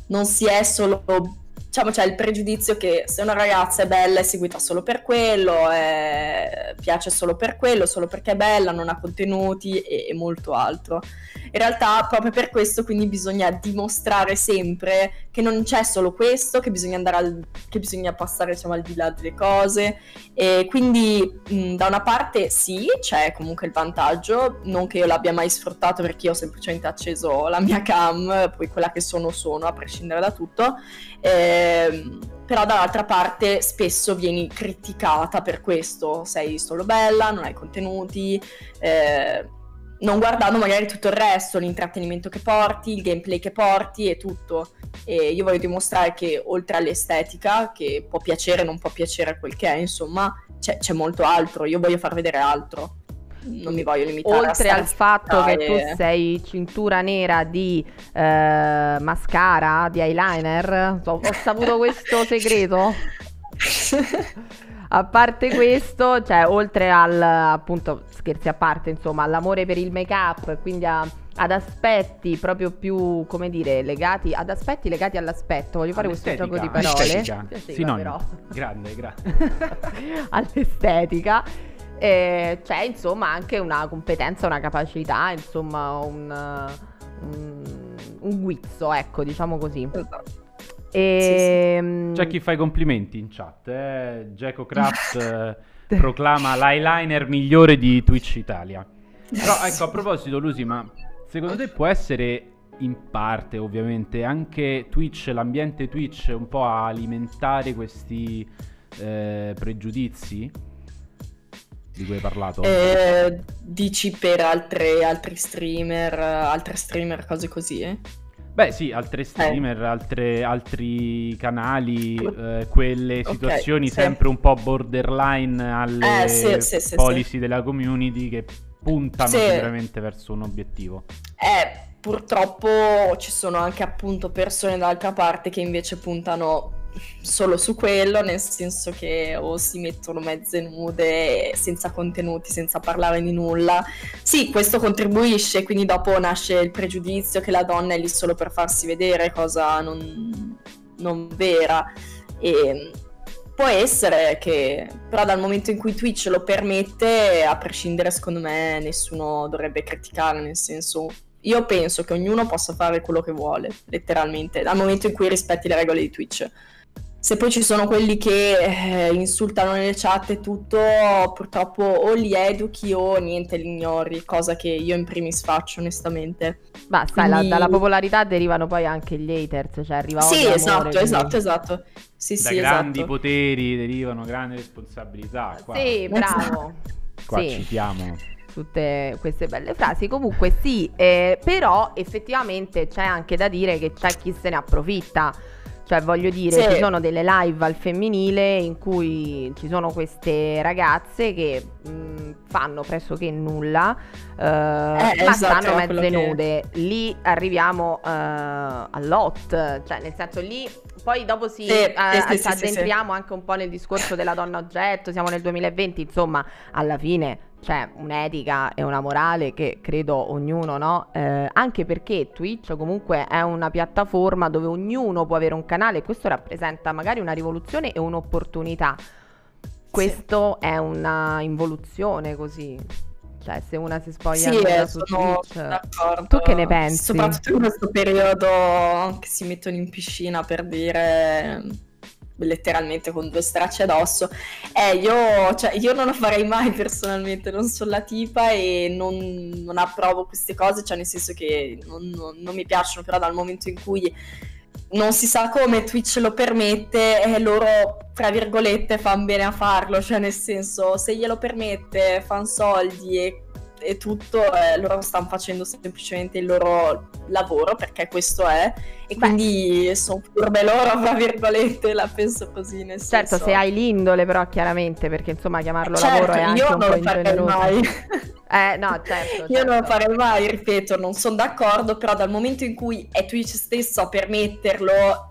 non si è solo, diciamo, c'è il pregiudizio che se una ragazza è bella è seguita solo per quello, è... piace solo per quello, solo perché è bella, non ha contenuti e, e molto altro. In realtà proprio per questo quindi bisogna dimostrare sempre che non c'è solo questo, che bisogna andare al, che bisogna passare, diciamo, al di là delle cose, e quindi mh, da una parte sì, c'è comunque il vantaggio, non che io l'abbia mai sfruttato perché io ho semplicemente acceso la mia cam, poi quella che sono sono a prescindere da tutto, eh, però dall'altra parte spesso vieni criticata per questo, sei solo bella, non hai contenuti, eh, non guardando magari tutto il resto, l'intrattenimento che porti, il gameplay che porti e tutto. E io voglio dimostrare che oltre all'estetica, che può piacere, non può piacere quel che è, insomma, c'è, c'è molto altro. Io voglio far vedere altro. Non mi voglio limitare oltre a al fatto che e... tu sei cintura nera di eh, mascara, di eyeliner, ho, ho saputo questo segreto. A parte questo, cioè oltre al, appunto, scherzi a parte, insomma, all'amore per il make-up, quindi a, ad aspetti proprio più, come dire, legati, ad aspetti legati all'aspetto, voglio fare questo gioco di parole. Sinonimo. Grande, grazie. All'estetica. Eh, c'è insomma anche una competenza, una capacità, insomma un, un, un guizzo, ecco, diciamo così. Esatto. E... Sì, sì. C'è chi fa i complimenti in chat, eh? Geco Craft eh, proclama l'eyeliner migliore di Twitch Italia. Però ecco, a proposito Lucy, ma secondo te può essere in parte ovviamente anche Twitch, l'ambiente Twitch un po' a alimentare questi eh, pregiudizi di cui hai parlato? Eh, dici per altre, altri streamer, altre streamer, cose così, eh? Beh sì, altre streamer, eh. altre, altri canali, eh, quelle situazioni okay, sempre sì. un po' borderline alle eh, sì, sì, sì, policy sì. della community che puntano sì. sicuramente verso un obiettivo. Eh, purtroppo ci sono anche appunto persone dall'altra parte che invece puntano solo su quello, nel senso che o si mettono mezze nude senza contenuti, senza parlare di nulla. Sì, questo contribuisce, quindi dopo nasce il pregiudizio che la donna è lì solo per farsi vedere, cosa non, non vera. E può essere che però dal momento in cui Twitch lo permette, a prescindere, secondo me nessuno dovrebbe criticare, nel senso, io penso che ognuno possa fare quello che vuole, letteralmente, dal momento in cui rispetti le regole di Twitch. Se poi ci sono quelli che eh, insultano nelle chat e tutto, purtroppo o li educhi o niente, li ignori, cosa che io in primis faccio onestamente. Ma sai, quindi... la, dalla popolarità derivano poi anche gli haters, cioè arriva sì, odio, amore, esatto, quindi... esatto, esatto. Sì, da sì, grandi esatto. poteri derivano grandi responsabilità. Qua. Sì, bravo. Qua sì. citiamo tutte queste belle frasi. Comunque sì, eh, però effettivamente c'è anche da dire che c'è chi se ne approfitta. Cioè voglio dire, sì. ci sono delle live al femminile in cui ci sono queste ragazze che mh, fanno pressoché nulla, eh, eh, ma esatto, stanno mezze che... nude. Lì arriviamo eh, all'hot, cioè nel senso lì poi dopo si, sì, eh, sì, ci sì, addentriamo sì. anche un po' nel discorso della donna oggetto, siamo nel duemilaventi, insomma alla fine c'è un'etica e una morale che credo ognuno, no? Eh, anche perché Twitch comunque è una piattaforma dove ognuno può avere un canale e questo rappresenta magari una rivoluzione e un'opportunità. Questo sì. È una involuzione così. Cioè se una si spoglia sì, eh, su sono Twitch, d'accordo. Tu che ne pensi? Soprattutto in questo periodo che si mettono in piscina per dire... letteralmente con due stracci addosso. Eh, io, cioè, io non lo farei mai personalmente, non sono la tipa e non, non approvo queste cose, cioè nel senso che non, non, non mi piacciono, però dal momento in cui non si sa come Twitch lo permette, eh, loro, tra virgolette, fanno bene a farlo, cioè nel senso, se glielo permette, fanno soldi e e tutto, eh, loro stanno facendo semplicemente il loro lavoro, perché questo è, e Beh. quindi sono furbe loro, tra virgolette, la penso così, nel certo, senso... se hai l'indole però chiaramente, perché insomma chiamarlo certo, lavoro è anche un po' ingeneroso. Mai. Eh, no, certo, certo. Io non lo farei mai, ripeto, non sono d'accordo, però dal momento in cui è Twitch stesso a permetterlo,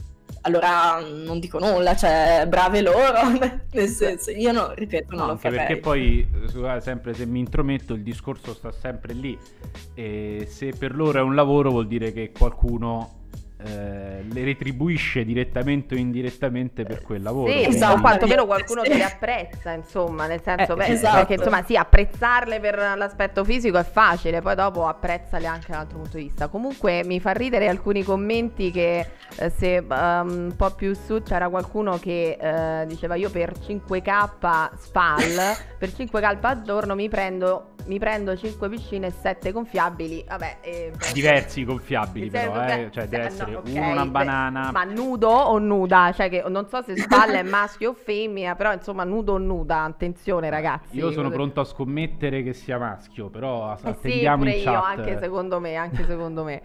allora non dico nulla, cioè brave loro, nel senso, io no, ripeto, non no, lo anche farei. Perché poi, sempre se mi intrometto, il discorso sta sempre lì, e se per loro è un lavoro vuol dire che qualcuno eh, le retribuisce direttamente o indirettamente per quel lavoro. Sì, quindi- o quantomeno qualcuno Sì. che le apprezza, insomma, nel senso, Eh, beh, esatto. perché insomma sì, apprezzarle per l'aspetto fisico è facile, poi dopo apprezzale anche dall'altro punto di vista. Comunque mi fa ridere alcuni commenti che eh, se um, un po' più su c'era qualcuno che eh, diceva io per cinque K sfal, per cinque K al giorno mi prendo mi prendo cinque piscine e sette gonfiabili, vabbè, eh, Diversi gonfiabili Diversi però, eh? gonfia- Cioè deve eh, essere no, ok, uno una beh, banana. ma nudo o nuda? Cioè che non so se spalla è maschio o femmina, però insomma nudo o nuda, attenzione ragazzi. Io sono pronto a scommettere che sia maschio, però Eh sì, attendiamo pure in io, chat. anche secondo me, anche secondo me.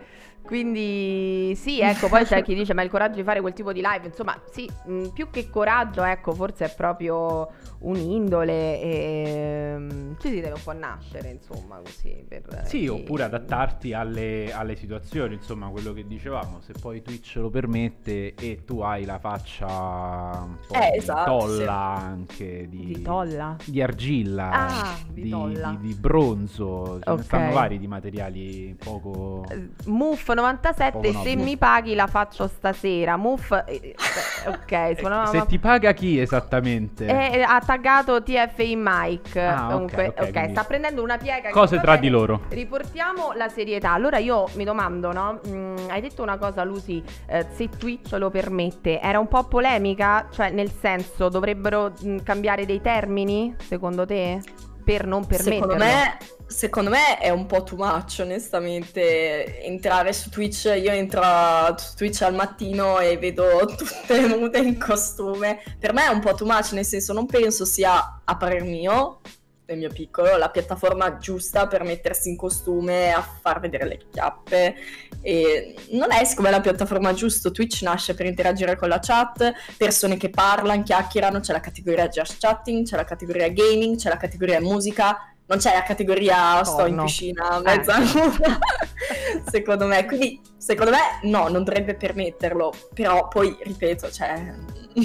Quindi sì, ecco, poi c'è chi dice ma il coraggio di fare quel tipo di live, insomma, sì, mh, più che coraggio, ecco, forse è proprio un'indole e mm, ci si deve un po' nascere, insomma, così per Sì, chi- oppure adattarti alle, alle situazioni, insomma, quello che dicevamo, se poi Twitch lo permette e tu hai la faccia un po' Eh, di esatto, tolla sì. anche, di, Di tolla? di argilla, Ah, di di, tolla. di- di bronzo, ce Ok. ne stanno vari di materiali poco... Muff novantasette, Poco se nobili. mi paghi la faccio stasera. Muff, eh, ok, suonava- Se ti paga chi esattamente? Eh, ha taggato T F I Mike. Ah, ok, Comunque, ok, ok, quindi- sta prendendo una piega. che Cose va tra bene. di loro. Riportiamo la serietà. Allora io mi domando, no? Mm, hai detto una cosa, Lucy, eh, se Twitch lo permette, era un po' polemica? Cioè, nel senso, dovrebbero mm, cambiare dei termini, secondo te? Per non permetterlo? Secondo me, secondo me è un po' too much, onestamente, entrare su Twitch. Io entro su Twitch al mattino e vedo tutte nude in costume. Per me è un po' too much, nel senso non penso sia, a parer mio, nel mio piccolo, la piattaforma giusta per mettersi in costume a far vedere le chiappe. E non è secondo me la piattaforma giusta. Twitch nasce per interagire con la chat, persone che parlano, chiacchierano, c'è la categoria just chatting, c'è la categoria gaming, c'è la categoria musica, non c'è la categoria sto in Porno. piscina Eh. mezza nuda, secondo me. Quindi secondo me no, non dovrebbe permetterlo, però poi ripeto, cioè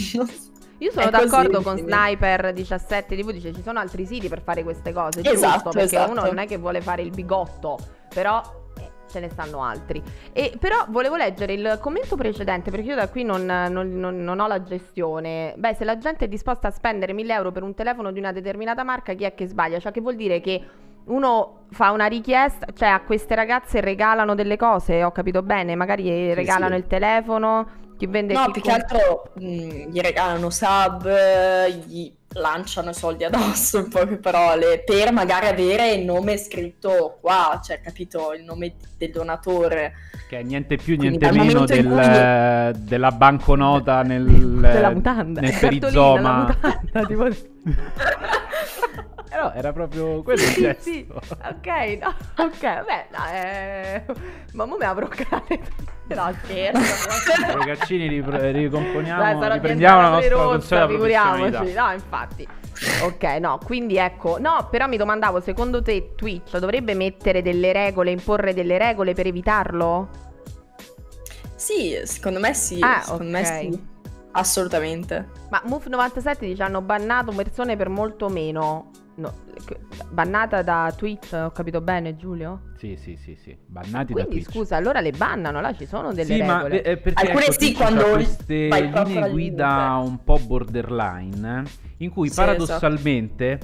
Io sono è così, d'accordo con quindi. Sniper diciassette tivù, dice ci sono altri siti per fare queste cose, Esatto, giusto? Perché esatto. uno non è che vuole fare il bigotto, però eh, ce ne stanno altri. E però volevo leggere il commento precedente, perché io da qui non, non- non- non ho la gestione. Beh, se la gente è disposta a spendere mille euro per un telefono di una determinata marca, chi è che sbaglia? Cioè che vuol dire che uno fa una richiesta, cioè a queste ragazze regalano delle cose, ho capito bene, magari regalano sì. il telefono, chi vende No, chi più che com- altro mh, gli regalano sub, eh, gli lanciano i soldi addosso, in poche parole, per magari avere il nome scritto qua, cioè capito, il nome del donatore. Che è niente più, Quindi niente dal meno momento in del- della banconota nel, della mutanda, nel il cartolino, perizoma. la mutanda, tipo... Eh no, era proprio quello il Sì, gesto. sì, ok, no, ok, vabbè, no, eh... ma mo me la broccate. No, scherzo. Ragazzini, ripro- ricomponiamo, Dai, sarò riprendiamo la diventata nostra rossa, consueta professionalità. figuriamoci. No, infatti. Ok, no, quindi ecco, no, però mi domandavo, secondo te Twitch dovrebbe mettere delle regole, imporre delle regole per evitarlo? Sì, secondo me sì, Ah, secondo ok. me sì, assolutamente. Ma Move novantasette dice hanno bannato persone per molto meno. No, bannata da Twitch, ho capito bene, Giulio? Sì, sì, sì, sì. Bannati Quindi da Twitch. scusa, allora le bannano, là ci sono delle Sì, ma regole. eh, perché Alcune ecco, sì, Twitch quando c'ha queste vai proprio linee al guida limite. un po' borderline, in cui Sì, paradossalmente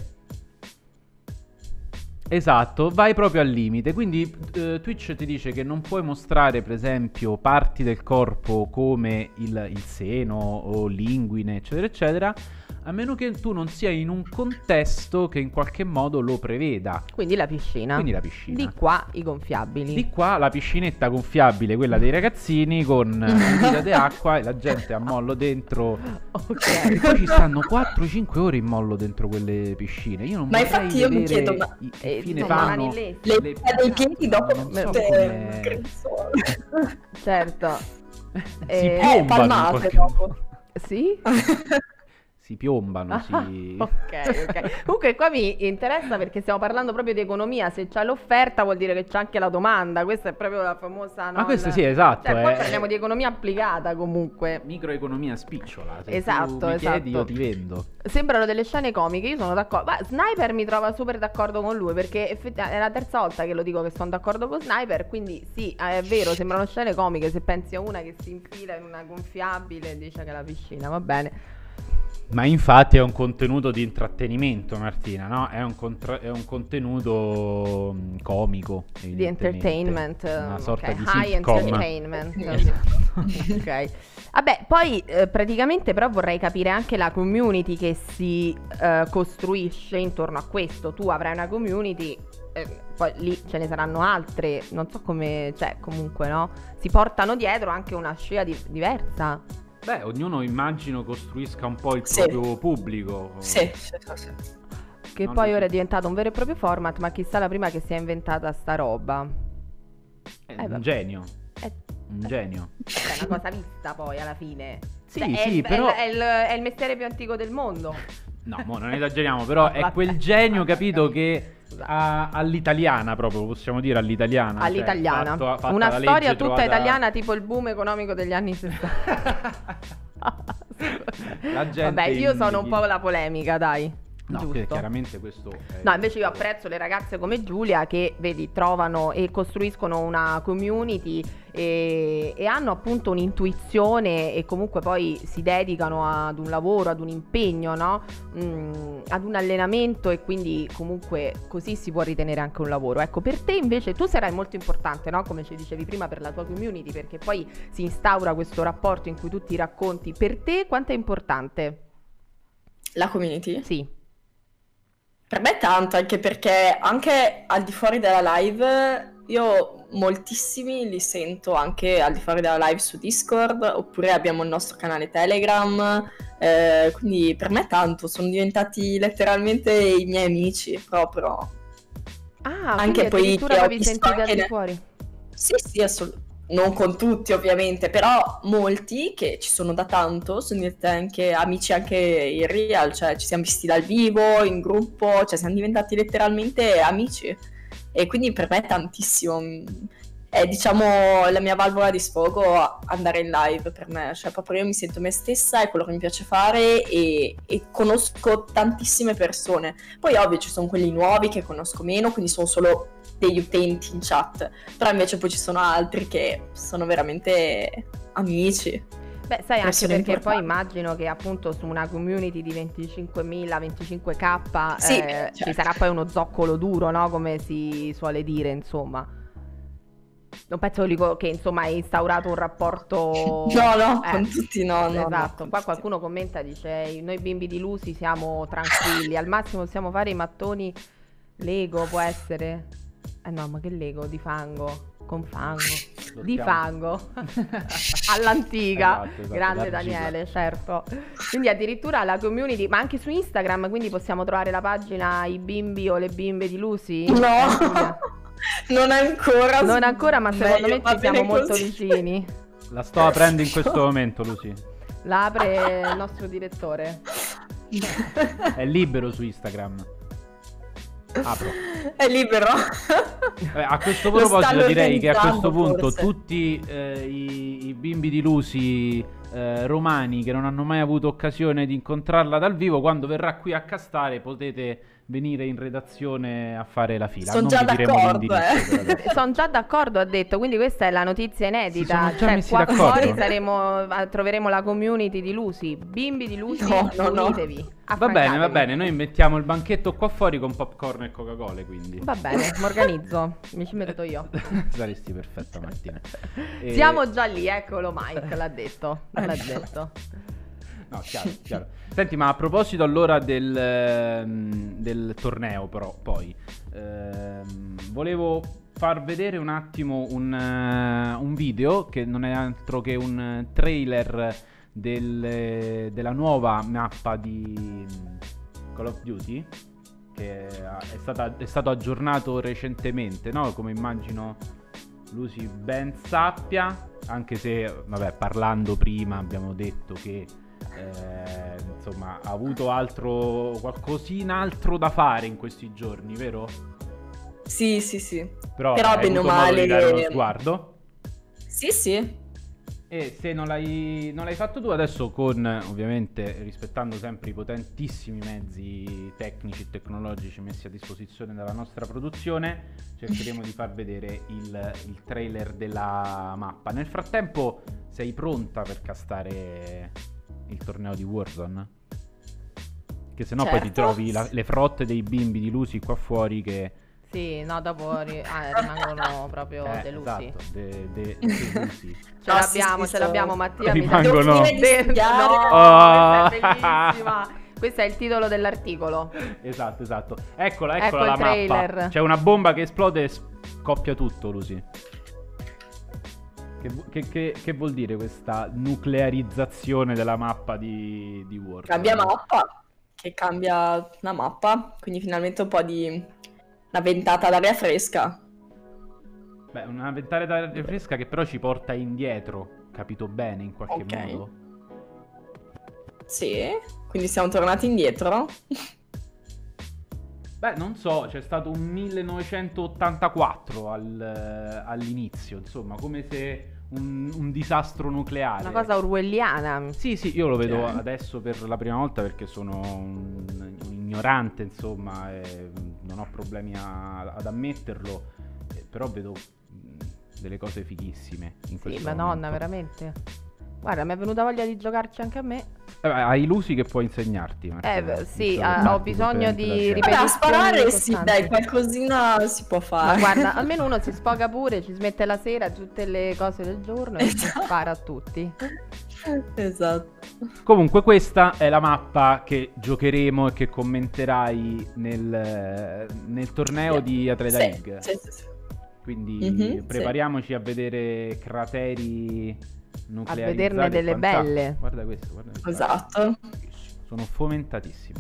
esatto, vai proprio al limite. Quindi eh, Twitch ti dice che non puoi mostrare, per esempio, parti del corpo come il, il seno o linguine, eccetera, eccetera, a meno che tu non sia in un contesto che in qualche modo lo preveda. Quindi la piscina. Quindi la piscina. Di qua i gonfiabili. Di qua la piscinetta gonfiabile, quella dei ragazzini, con un'uscita di acqua e la gente a mollo dentro. Ok. E poi ci stanno quattro cinque ore in mollo dentro quelle piscine. Io non Ma vorrei infatti io mi vedere chiedo, ma- i- che Eh, fine insomma, fanno mani lesse. Le le- punte dei piedi dopo non so tutte come- crezzone. Certo. si Eh, piombano in palmate qualche dopo. modo. Sì? si piombano, si... Ok, ok. Comunque qua mi interessa perché stiamo parlando proprio di economia. Se c'è l'offerta vuol dire che c'è anche la domanda. Questa è proprio la famosa... Ma no, questo il- sì, esatto. Cioè, qua è parliamo di economia applicata comunque. microeconomia spicciola. Se Esatto, tu mi chiedi, esatto. io ti vendo. Sembrano delle scene comiche, io sono d'accordo. Ma Sniper mi trova super d'accordo con lui perché effettivamente è la terza volta che lo dico che sono d'accordo con Sniper. Quindi sì, è vero, sembrano scene comiche. Se pensi a una che si infila in una gonfiabile e dice che è la piscina, va bene. Ma infatti è un contenuto di intrattenimento, Martina, no? È un, contra- è un contenuto mh, comico, Di evidentemente. entertainment, Una sorta ok, di high sitcom. entertainment. Esatto. Ok. Vabbè, poi eh, praticamente però vorrei capire anche la community che si eh, costruisce intorno a questo. Tu avrai una community, eh, poi lì ce ne saranno altre, non so come, cioè comunque no, si portano dietro anche una scia di- diversa. Beh, ognuno immagino costruisca un po' il Sì. proprio pubblico. Sì, sì, sì, sì. Che Non poi lo ora so. è diventato un vero e proprio format, ma chissà la prima che si è inventata sta roba. È Eh, un vabbè. genio, È, un genio. è una cosa vista poi alla fine. Sì, Cioè, è sì, il- però- È il, è il mestiere più antico del mondo. No, mo non esageriamo, però è Vabbè. quel genio, capito, che Scusa. a- all'italiana proprio, possiamo dire all'italiana. cioè, All'italiana. fatto- fatta Una la storia legge tutta trovata- italiana, tipo il boom economico degli anni sessanta. La gente Vabbè, io in- sono un po' la polemica, dai. No, Giusto. che chiaramente questo è- No, invece io apprezzo le ragazze come Giulia che, vedi, trovano e costruiscono una community e, e hanno appunto un'intuizione e comunque poi si dedicano ad un lavoro, ad un impegno, no? Mm, ad un allenamento e quindi comunque così si può ritenere anche un lavoro. Ecco, per te invece tu sarai molto importante, no? Come ci dicevi prima, per la tua community, perché poi si instaura questo rapporto in cui tu ti racconti. Per te quanto è importante? La community? Sì. Per me è tanto, anche perché anche al di fuori della live io moltissimi li sento anche al di fuori della live su Discord, oppure abbiamo il nostro canale Telegram, eh, quindi per me è tanto, sono diventati letteralmente i miei amici proprio. Ah, Anche quindi poi addirittura che ho voi vi visto sentite al anche di ne- fuori. Sì, sì, assolutamente. Non con tutti ovviamente, però molti che ci sono da tanto sono diventati anche amici anche in real, cioè ci siamo visti dal vivo, in gruppo, cioè siamo diventati letteralmente amici e quindi per me è tantissimo, è diciamo la mia valvola di sfogo andare in live per me, cioè proprio io mi sento me stessa, è quello che mi piace fare e, e conosco tantissime persone, poi ovvio ci sono quelli nuovi che conosco meno, quindi sono solo degli utenti in chat, però invece poi ci sono altri che sono veramente amici. Beh, sai, anche Persone perché poi importanti. immagino che appunto su una community di venticinquemila, venticinque k Sì, eh, certo. ci sarà poi uno zoccolo duro, no? Come si suole dire, insomma. Non penso dico, che insomma hai instaurato un rapporto... No, no, Eh, con tutti no, no, no, esatto, con qua tutti. qualcuno commenta, dice noi bimbi di Lucy siamo tranquilli, al massimo possiamo fare i mattoni Lego, può essere? Eh no, ma che Lego? Di fango, con fango, di Lottiamo. fango, all'antica, Esatto, esatto, grande d'argilla. Daniele, certo. Quindi addirittura la community, ma anche su Instagram, quindi possiamo trovare la pagina i bimbi o le bimbe di Lucy? No, Eh, Giulia? non ancora. Non ancora, ma secondo Meglio, me va ci siamo bene molto così. vicini. La sto aprendo in questo momento, Lucy. La apre il nostro direttore. È libero su Instagram. Apro. È libero. Eh, a questo Lo proposito stanno direi che a questo organizzando, punto forse. tutti eh, i, i bimbi di Lucy eh, romani che non hanno mai avuto occasione di incontrarla dal vivo, quando verrà qui a Castare potete venire in redazione a fare la fila. Sono Non già vi diremo d'accordo, l'indirizzo eh. per adesso. Sono già d'accordo, ha detto, quindi questa è la notizia Si inedita. sono già Cioè, messi qua d'accordo? fuori saremo, a- troveremo la community di Lucy, bimbi di Lucy, No, no, no. unitevi. Va bene, va affrancatevi. bene, noi mettiamo il banchetto qua fuori con popcorn e Coca-Cola, quindi. Va bene, mi organizzo, mi ci metto io. Saresti perfetta, Martina. E- Siamo già lì, eccolo Mike, l'ha detto, l'ha detto. No, chiaro, chiaro. Senti, ma a proposito allora del, ehm, del torneo, però, poi, ehm, volevo far vedere un attimo un, eh, un video che non è altro che un trailer del- della nuova mappa di Call of Duty, che è, stata, è stato aggiornato recentemente, no? Come immagino Lucy ben sappia, anche se, vabbè, parlando prima abbiamo detto che eh, insomma, ha avuto altro, qualcosina altro da fare in questi giorni, vero? Sì, sì, sì. Però, Però hai bene o avuto modo di dare uno male... sguardo? Sì, sì. E se non l'hai, non l'hai fatto tu, adesso con, ovviamente, rispettando sempre i potentissimi mezzi tecnici e tecnologici messi a disposizione dalla nostra produzione, cercheremo di far vedere il, il trailer della mappa. Nel frattempo, sei pronta per castare il torneo di Warzone? Che sennò poi ti Certo. trovi la- le frotte dei bimbi di Lucy qua fuori che... Sì, no, dopo ri- ah, rimangono proprio Eh, delusi. esatto, de- de- delusi. Ce No, l'abbiamo, sì, sì, ce so- l'abbiamo, Mattia. mi Rimangono- dà- Devo finire di De- studiare. no, Oh. questa è bellissima. Questo è il titolo dell'articolo. Esatto, esatto. Eccola, Ecco eccola il la trailer. mappa. C'è una bomba che esplode e scoppia tutto, Lucy. Che, vu- che- che- che vuol dire questa nuclearizzazione della mappa di, di Warzone? Cambia mappa, che cambia la mappa, quindi finalmente un po' di una ventata d'aria fresca. Beh, una ventata d'aria fresca che però ci porta indietro, capito bene in qualche Ok. modo? Sì, quindi siamo tornati indietro. Beh, non so, c'è stato un millenovecentottantaquattro al- all'inizio, insomma, come se un, un disastro nucleare. Una cosa orwelliana. Sì, sì, io lo vedo Ok. adesso per la prima volta perché sono un, un ignorante, insomma, e non ho problemi a- ad ammetterlo, eh, però vedo mh, delle cose fighissime in Sì, questo madonna, momento. veramente. Guarda, mi è venuta voglia di giocarci anche a me. Eh, beh, hai Lucy che può insegnarti. Martina, Eh, beh, sì, visto che ah, ho parti bisogno completamente di da zero. ripetere. Vabbè, a sparare Ripetizioni sì, dai, costanti. qualcosina si può Ma fare. guarda, almeno uno si sfoga pure, ci smette la sera tutte le cose del giorno e si Esatto. spara a tutti. Esatto. Comunque questa è la mappa che giocheremo e che commenterai nel, nel torneo di Atleta Sì, League. sì, sì, sì. Quindi Mhm, prepariamoci a vedere crateri nuclearizzati. A vederne e delle quant'altro. belle. Guarda questo, guarda questo. Esatto. Sono fomentatissimo.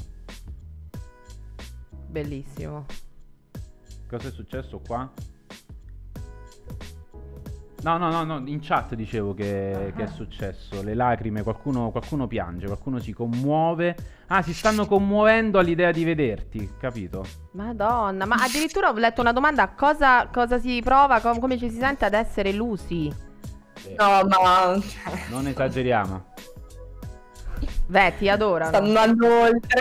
Bellissimo. Cosa è successo qua? No, no, no, no, in chat dicevo che, che è successo. Le lacrime, qualcuno, qualcuno piange, qualcuno si commuove. Ah, si stanno commuovendo all'idea di vederti, capito? Madonna, ma addirittura ho letto una domanda: cosa, cosa si prova, com- come ci si sente ad essere Lucy? Eh, No, ma Non esageriamo. Beh, ti adorano. sta andando oltre.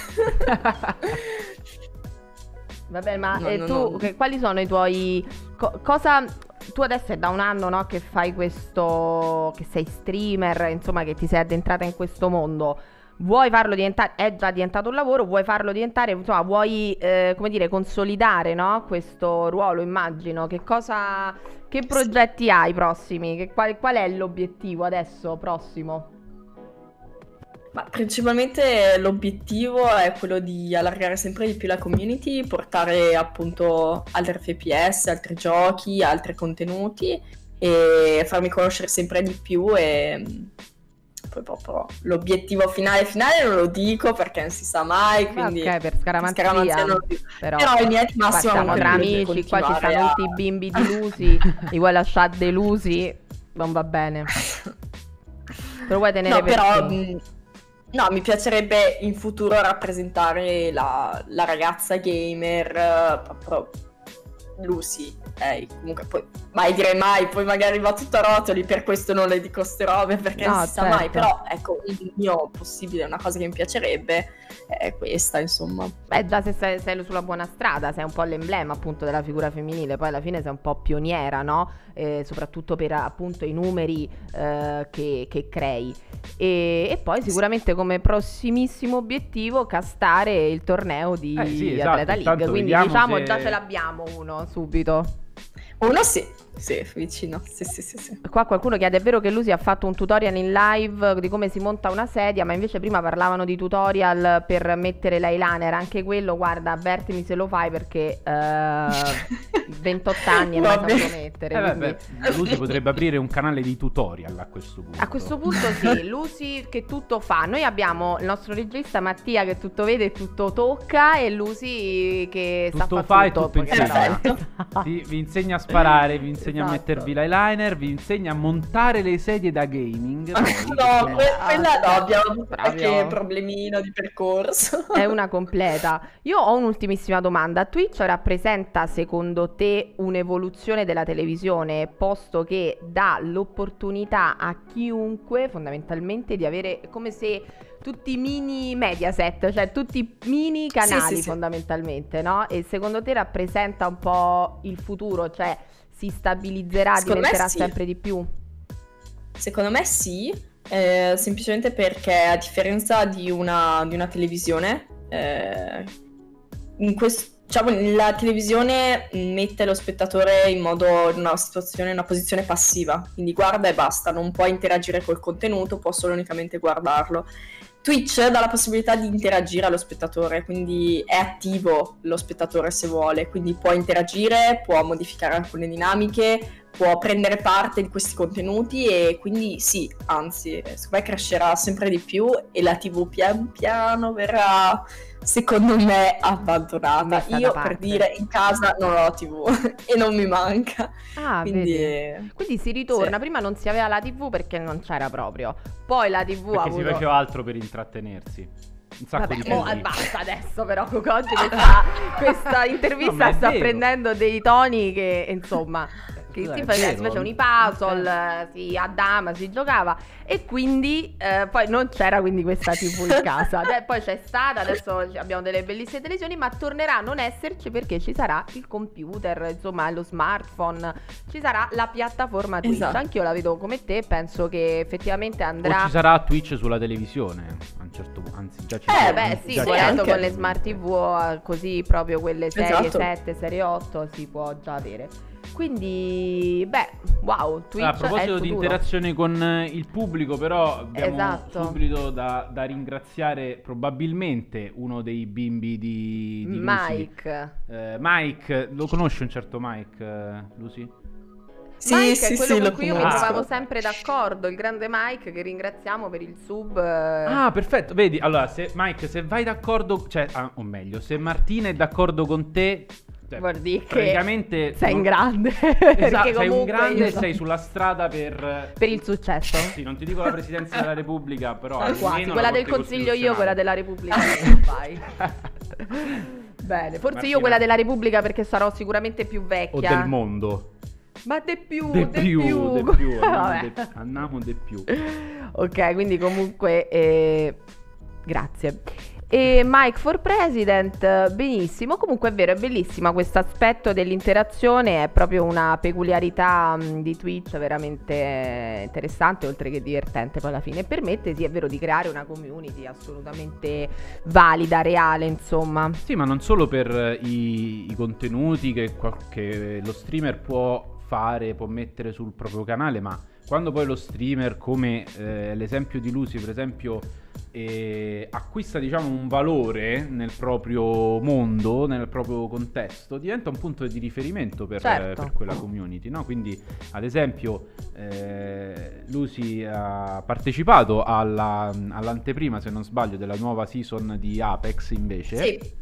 Vabbè, ma No, eh, no, tu, no. che- quali sono i tuoi... co- cosa... Tu adesso è da un anno, no, che fai questo... che sei streamer, insomma, che ti sei addentrata in questo mondo. Vuoi farlo diventare... è già diventato un lavoro, vuoi farlo diventare... insomma, vuoi, eh, come dire, consolidare, no, questo ruolo, immagino. Che cosa... che progetti hai prossimi? Che, qual, qual è l'obiettivo adesso, prossimo? Ma principalmente l'obiettivo è quello di allargare sempre di più la community, portare appunto altri F P S, altri giochi, altri contenuti e farmi conoscere sempre di più e mm, poi proprio l'obiettivo finale finale non lo dico perché non si sa mai, quindi Ok, per scaramanzia, scaramanzia non lo dico. però... Però in linea di Qua massima siamo è tra quello di amici, qua ci continuare stanno a- tutti i bimbi delusi, li vuoi lasciare delusi, non va bene. Te lo vuoi tenere No, per però te? mh, no, mi piacerebbe in futuro rappresentare la, la ragazza gamer, eh, proprio Lucy. Lei, comunque poi mai dire mai, poi magari va tutto a rotoli, per questo non le dico ste robe perché No, non si sa certo. mai, però ecco, il mio possibile, una cosa che mi piacerebbe è questa, insomma. Beh, già se sei, sei sulla buona strada, sei un po' l'emblema appunto della figura femminile, poi alla fine sei un po' pioniera, no? Eh, soprattutto per appunto i numeri eh, che, che crei. E, e poi sicuramente come prossimissimo obiettivo castare il torneo di Eh, sì, esatto, Atleta League, intanto quindi vediamo diciamo se- già ce l'abbiamo uno subito. Uno sì, sì, vicino, sì, sì, sì, sì. Qua qualcuno chiede: è vero che Lucy ha fatto un tutorial in live di come si monta una sedia, ma invece prima parlavano di tutorial per mettere l'eyeliner. Anche quello, guarda, avvertimi se lo fai perché eh, ventotto anni e mai Vabbè. saputo mettere. Eh, beh, quindi- beh, Lucy potrebbe aprire un canale di tutorial a questo punto. A questo punto sì, Lucy che tutto fa. Noi abbiamo il nostro regista Mattia che tutto vede e tutto tocca, e Lucy che sa Tutto fa fa e tutto. tutto perché insegna. però- Sì, vi insegna a sparare, vi insegna insegna Esatto. a mettervi l'eyeliner, vi insegna a montare le sedie da gaming. poi, che No, sono- que- quella no, abbiamo avuto Proprio- qualche problemino di percorso. È una completa. Io ho un'ultimissima domanda. Twitch rappresenta secondo te un'evoluzione della televisione, posto che dà l'opportunità a chiunque fondamentalmente di avere come se tutti i mini Mediaset, cioè tutti i mini canali sì, sì. fondamentalmente, no? E secondo te rappresenta un po' il futuro, cioè si stabilizzerà, Secondo me diventerà sì. sempre di più? Secondo me sì, eh, semplicemente perché a differenza di una, di una televisione, eh, in quest- diciamo, la televisione mette lo spettatore in modo in una situazione, in una posizione passiva, quindi guarda e basta, non può interagire col contenuto, può solo unicamente guardarlo. Twitch dà la possibilità di interagire allo spettatore, quindi è attivo lo spettatore se vuole, quindi può interagire, può modificare alcune dinamiche, può prendere parte di questi contenuti e quindi sì, anzi, secondo me crescerà sempre di più e la tivù pian piano verrà, secondo me, abbandonata. Messa da Io parte. per dire in casa non ho tivù e non mi manca, Ah, quindi vedi. Quindi si ritorna, sì. prima non si aveva la tivù perché non c'era proprio, poi la tivù ha Perché si avuto... faceva altro per intrattenersi. Un sacco Vabbè, di mo, film. basta adesso però, Coco, oggi questa, questa intervista No, ma è sta vero. prendendo dei toni che, insomma, che Scusa, si, è faceva, si vero. facevano i puzzle, si a dama, si giocava e quindi eh, poi non c'era quindi questa tivù in casa. Ade- poi c'è stata, adesso abbiamo delle bellissime televisioni, ma tornerà a non esserci perché ci sarà il computer, insomma, lo smartphone, ci sarà la piattaforma Twitch. Esatto. Anch'io la vedo come te, penso che effettivamente O andrà... ci sarà Twitch sulla televisione a un certo punto, anzi già ci Eh, sono, Beh sì, già ci volendo anche. con le smart tivù eh, così proprio quelle serie Esatto. sette, serie otto si può già avere. Quindi, beh, wow, Twitch A è il proposito di futuro. interazione con eh, il pubblico, però abbiamo Esatto. subito da, da ringraziare probabilmente uno dei bimbi di, di Lucy. Mike. Eh, Mike, lo conosci un certo Mike, eh, Lucy? Sì, Mike sì, è quello sì, con lo cui io mi conosco. trovavo sempre d'accordo, il grande Mike che ringraziamo per il sub. eh. Ah, perfetto. Vedi, allora, se Mike, se vai d'accordo, cioè, ah, o meglio, se Martina è d'accordo con te, cioè, Vuol dire che praticamente sei non- in grande. Esatto, perché sei un comunque grande io e so- sei sulla strada per per il successo. Sì, non ti dico la presidenza della Repubblica, però Ah, quasi, almeno quella la del Corte Consiglio io, quella della Repubblica. Vai. Costituzionale. Bene, forse Martina. io quella della Repubblica perché sarò sicuramente più O vecchia. del mondo. Ma de più, De de più, più. de più, andiamo Vabbè. de- andiamo de più. Ok, quindi comunque eh, grazie. E Mike for President, benissimo. Comunque è vero, è bellissima questo aspetto dell'interazione, è proprio una peculiarità mh, di Twitch veramente interessante, oltre che divertente poi alla fine. Permette, sì, è vero, di creare una community assolutamente valida, reale, insomma. Sì, ma non solo per eh, i, i contenuti che, qual- che lo streamer può fare, può mettere sul proprio canale, ma quando poi lo streamer, come eh, l'esempio di Lucy, per esempio, eh, acquista, diciamo, un valore nel proprio mondo, nel proprio contesto, diventa un punto di riferimento per, Certo. per quella community, no? Quindi, ad esempio, eh, Lucy ha partecipato alla- all'anteprima, se non sbaglio, della nuova season di Apex, invece. Sì.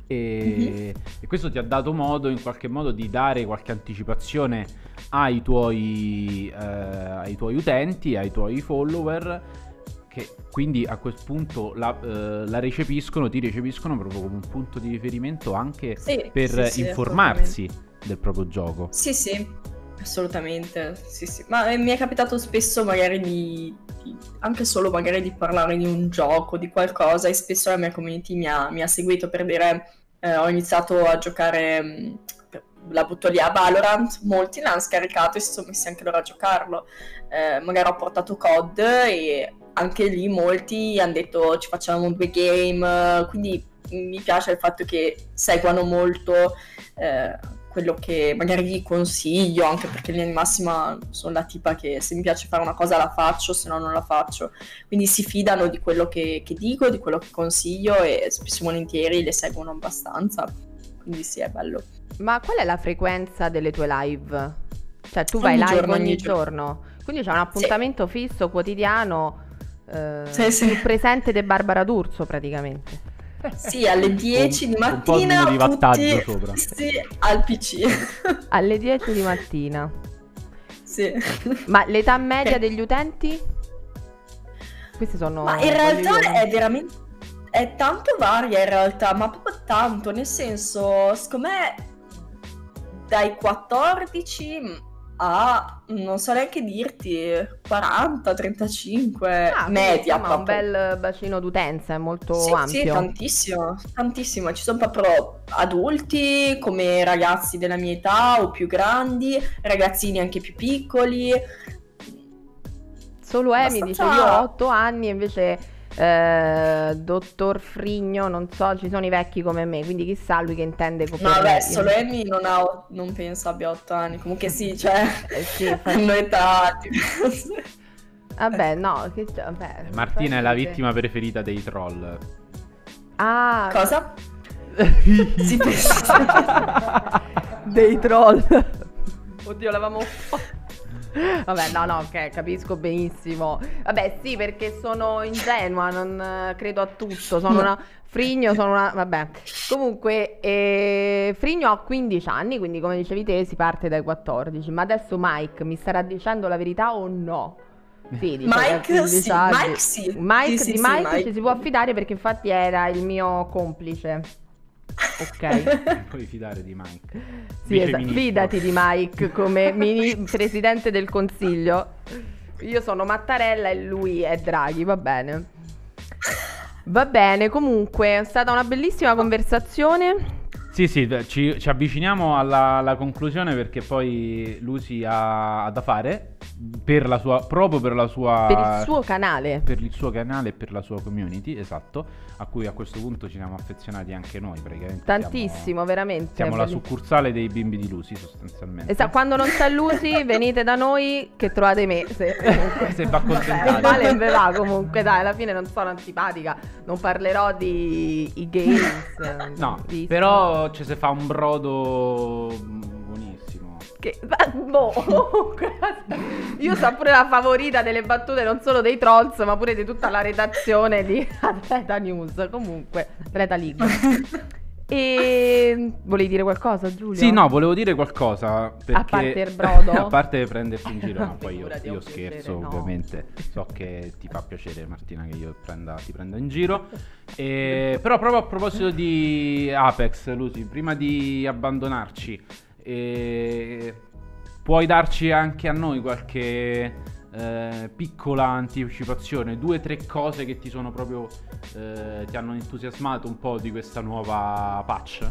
E, e questo ti ha dato modo, in qualche modo, di dare qualche anticipazione ai tuoi, eh, ai tuoi utenti, ai tuoi follower, che quindi a quel punto la, eh, la recepiscono, ti recepiscono proprio come un punto di riferimento anche Sì, per sì, sì, informarsi del proprio gioco. Sì, sì, assolutamente. Sì, sì. Ma eh, mi è capitato spesso magari di, di- anche solo magari di parlare di un gioco, di qualcosa, e spesso la mia community mi ha, mi ha seguito per dire eh, ho iniziato a giocare, mh, la butto lì, a Valorant, molti l'hanno scaricato e si sono messi anche loro a giocarlo. Eh, magari ho portato C O D e anche lì molti hanno detto ci facciamo due game, quindi mi piace il fatto che seguano molto eh, quello che magari gli consiglio, anche perché in linea di massima sono la tipa che se mi piace fare una cosa la faccio, se no non la faccio, quindi si fidano di quello che, che dico, di quello che consiglio e spesso e volentieri le seguono abbastanza, quindi sì, è bello. Ma qual è la frequenza delle tue live? Cioè tu Ogni vai live giorno, ogni ogni giorno, quindi c'è un appuntamento fisso quotidiano eh, Sì, sì. sul presente di Barbara D'Urso praticamente. Sì, alle dieci di Un- un po' mattina di wattaggio tutti sopra. sì, al P C. Alle dieci di mattina. sì. Ma l'età media degli utenti? Questi sono... Ma in realtà è veramente... è tanto varia in realtà, ma proprio tanto, nel senso, secondo me dai quattordici a, non so neanche dirti, quaranta, trentacinque, ah, media insomma, proprio. un bel bacino d'utenza, è molto sì, ampio. Sì, tantissimo, tantissimo. Ci sono proprio adulti come ragazzi della mia età o più grandi, ragazzini anche più piccoli. Solo Emi Abbastanza... dice io ho otto anni, invece eh, dottor Frigno, non so, ci sono i vecchi come me, quindi chissà lui che intende con No, vabbè, solo Emi non, ha, non penso abbia otto anni, comunque sì, cioè, eh sì, hanno età... Vabbè, no, che vabbè, Martina è la vittima preferita dei troll. Ah, cosa? Si pensa dei troll. Oddio, l'avevamo vabbè, no, no, ok, capisco benissimo. Vabbè, sì, perché sono ingenua, non eh, credo a tutto. Sono una Frigno, sono una... Vabbè. Comunque, eh, Frigno ha quindici anni, quindi come dicevi te si parte dai quattordici. Ma adesso Mike mi starà dicendo la verità o no? Sì, dice Mike, sì, Mike sì. Mike, sì, di sì, Mike, sì, Mike ci si può affidare perché infatti era il mio complice. Ok. Puoi fidare di Mike. Sì, esatto. Fidati di Mike come mini presidente del consiglio. Io sono Mattarella e lui è Draghi, va bene. Va bene, comunque è stata una bellissima conversazione. Sì, sì, ci, ci avviciniamo alla, alla conclusione perché poi Lucy ha, ha da fare per la sua, proprio per la sua... Per il suo canale. Per il suo canale e per la sua community, esatto, a cui a questo punto ci siamo affezionati anche noi praticamente. Tantissimo, siamo, veramente. Siamo la succursale dei bimbi di Lucy sostanzialmente. Esatto, quando non c'è Lucy venite da noi che trovate me. Se, comunque, se va accontentati. Male me va comunque, dai, alla fine non sono antipatica, non parlerò di i games. No, di però ci si fa un brodo buonissimo. Che, boh, io sono pure la favorita delle battute non solo dei trolls ma pure di tutta la redazione di Atleta News, comunque Atleta League. E volevi dire qualcosa, Giulio? Sì, no, volevo dire qualcosa perché... A parte il brodo? A parte prenderti in giro, ma poi io, Figurati, io un scherzo piacere, no. ovviamente. So che ti fa piacere Martina che io prenda, ti prenda in giro. E, però proprio a proposito di Apex, Lucy, prima di abbandonarci, e... puoi darci anche a noi qualche... Eh, piccola anticipazione, due o tre cose che ti sono proprio eh, ti hanno entusiasmato un po' di questa nuova patch?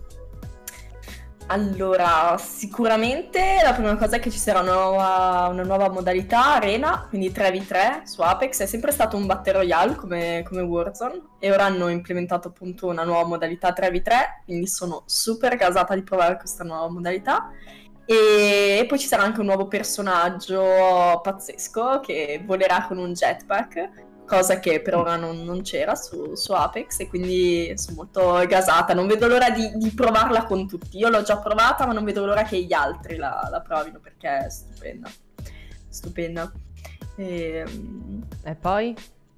Allora, sicuramente la prima cosa è che ci sarà una nuova, una nuova modalità arena, quindi tre vu tre su Apex. È sempre stato un battle royale come, come Warzone e ora hanno implementato appunto una nuova modalità tre vu tre, quindi sono super gasata di provare questa nuova modalità. E poi ci sarà anche un nuovo personaggio pazzesco che volerà con un jetpack, cosa che per ora non, non c'era su, su Apex, e quindi sono molto gasata. Non vedo l'ora di, di provarla con tutti. Io l'ho già provata, ma non vedo l'ora che gli altri la, la provino perché è stupenda. Stupenda. E, e poi?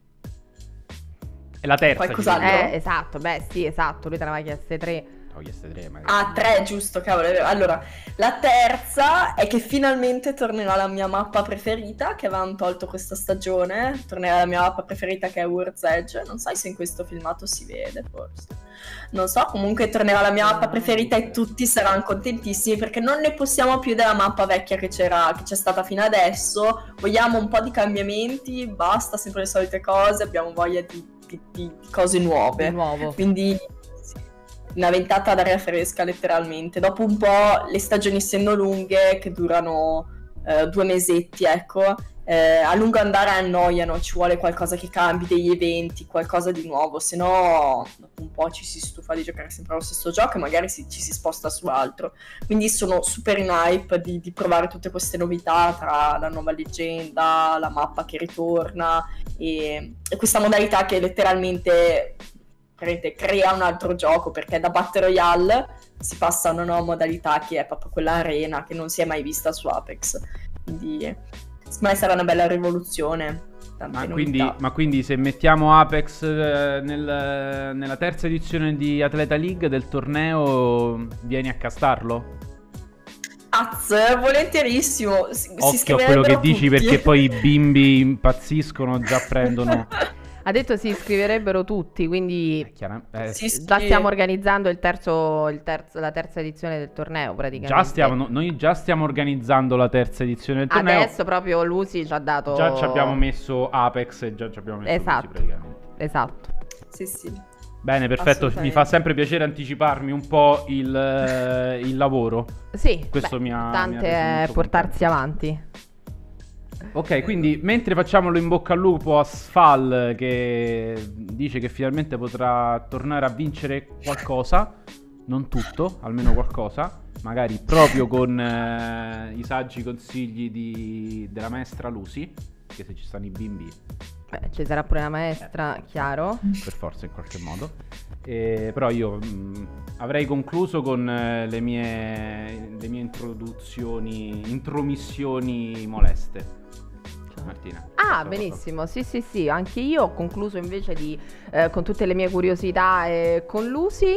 E la terza. Qualcos'altro? Eh, esatto, beh sì, esatto, lui te ne aveva chieste tre. tre, ah, tre, giusto, cavolo. Allora, la terza è che finalmente tornerà la mia mappa preferita, che avevano tolto questa stagione. Tornerà la mia mappa preferita, che è World's Edge. Non sai se in questo filmato si vede, forse. Non so, comunque tornerà la mia mappa preferita e tutti saranno contentissimi perché non ne possiamo più della mappa vecchia che c'era, che c'è stata fino adesso. Vogliamo un po' di cambiamenti, basta sempre le solite cose, abbiamo voglia di, di, di cose nuove. Di nuovo. Quindi... una ventata d'aria fresca letteralmente. Dopo un po', le stagioni essendo lunghe, che durano eh, due mesetti, ecco, eh, a lungo andare annoiano, ci vuole qualcosa che cambi, degli eventi, qualcosa di nuovo, se no dopo un po' ci si stufa di giocare sempre allo stesso gioco e magari si, ci si sposta su altro. Quindi sono super in hype di, di provare tutte queste novità, tra la nuova leggenda, la mappa che ritorna e, e questa modalità che letteralmente crea un altro gioco, perché da Battle Royale si passa a una nuova modalità che è proprio quella arena che non si è mai vista su Apex, quindi secondo me sarà una bella rivoluzione. Ma quindi, ma quindi se mettiamo Apex eh, nel, nella terza edizione di Atleta League del torneo, vieni a castarlo? ragazze, volentierissimo. Si, si Occhio a quello che tutti. dici, perché poi i bimbi impazziscono, già prendono... Ha detto si iscriverebbero tutti, quindi Eh, chiara- eh, Sì, sì. già stiamo organizzando il terzo, il terzo, la terza edizione del torneo praticamente. Già stiamo, no- noi già stiamo organizzando la terza edizione del torneo. Adesso proprio Lucy ci ha dato... Già ci abbiamo messo Apex e già ci abbiamo messo Esatto. Lucy praticamente. Esatto. Sì, sì. Bene, perfetto. Assolutamente. Mi fa sempre piacere anticiparmi un po' il, eh, il lavoro. Sì, Questo beh, mi ha- mi ha l'importante reso è molto portarsi avanti. Ok, quindi mentre facciamo lo in bocca al lupo a Sfal, che dice che finalmente potrà tornare a vincere qualcosa, non tutto, almeno qualcosa, magari proprio con eh, i saggi consigli di- della maestra Lucy, che se ci stanno i bimbi, Beh, ci sarà pure la maestra, chiaro. per forza in qualche modo. Eh, però io mh, avrei concluso con eh, le mie, le mie introduzioni, intromissioni moleste. Martina. Ah, Cosa- benissimo, sì sì sì, anche io ho concluso invece di, eh, con tutte le mie curiosità e con Lucy,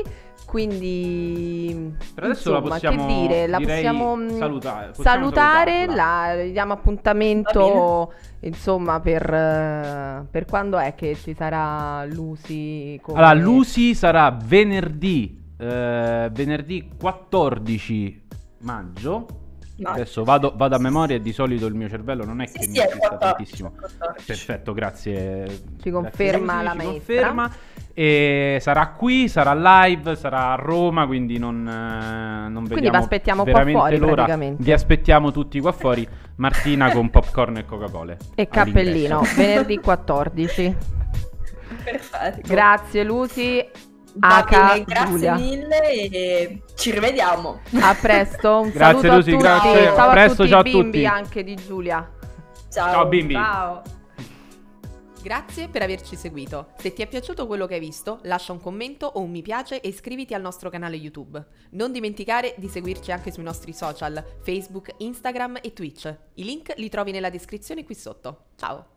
quindi Per adesso insomma, la possiamo, che dire, la direi, possiamo mh, salutare, possiamo salutare, salutarla. la diamo appuntamento insomma per, eh, per quando è che ci sarà Lucy come... Allora, Lucy sarà venerdì, eh, venerdì quattordici maggio. No. Adesso vado, vado a memoria e di solito il mio cervello non è Sì, che sì, mi è assista quattordici, tantissimo. quattordici. Perfetto, grazie. Ci conferma Grazie, la ci maestra. conferma. E sarà qui, sarà live, sarà a Roma, quindi non, eh, non Quindi vediamo vi aspettiamo qua veramente fuori, l'ora. praticamente. Vi aspettiamo tutti qua fuori. Martina con popcorn e Coca-Cola. E cappellino, all'ingresso. venerdì quattordici. Perfetto. Grazie Lucy. Va bene, H. grazie Giulia. mille e ci rivediamo. A presto, un Grazie, saluto Lucy, a tutti. grazie. Ciao A presto, a tutti ciao a i bimbi tutti. anche di Giulia. Ciao. Ciao bimbi. Ciao. Grazie per averci seguito. Se ti è piaciuto quello che hai visto, lascia un commento o un mi piace e iscriviti al nostro canale YouTube. Non dimenticare di seguirci anche sui nostri social, Facebook, Instagram e Twitch. I link li trovi nella descrizione qui sotto. Ciao!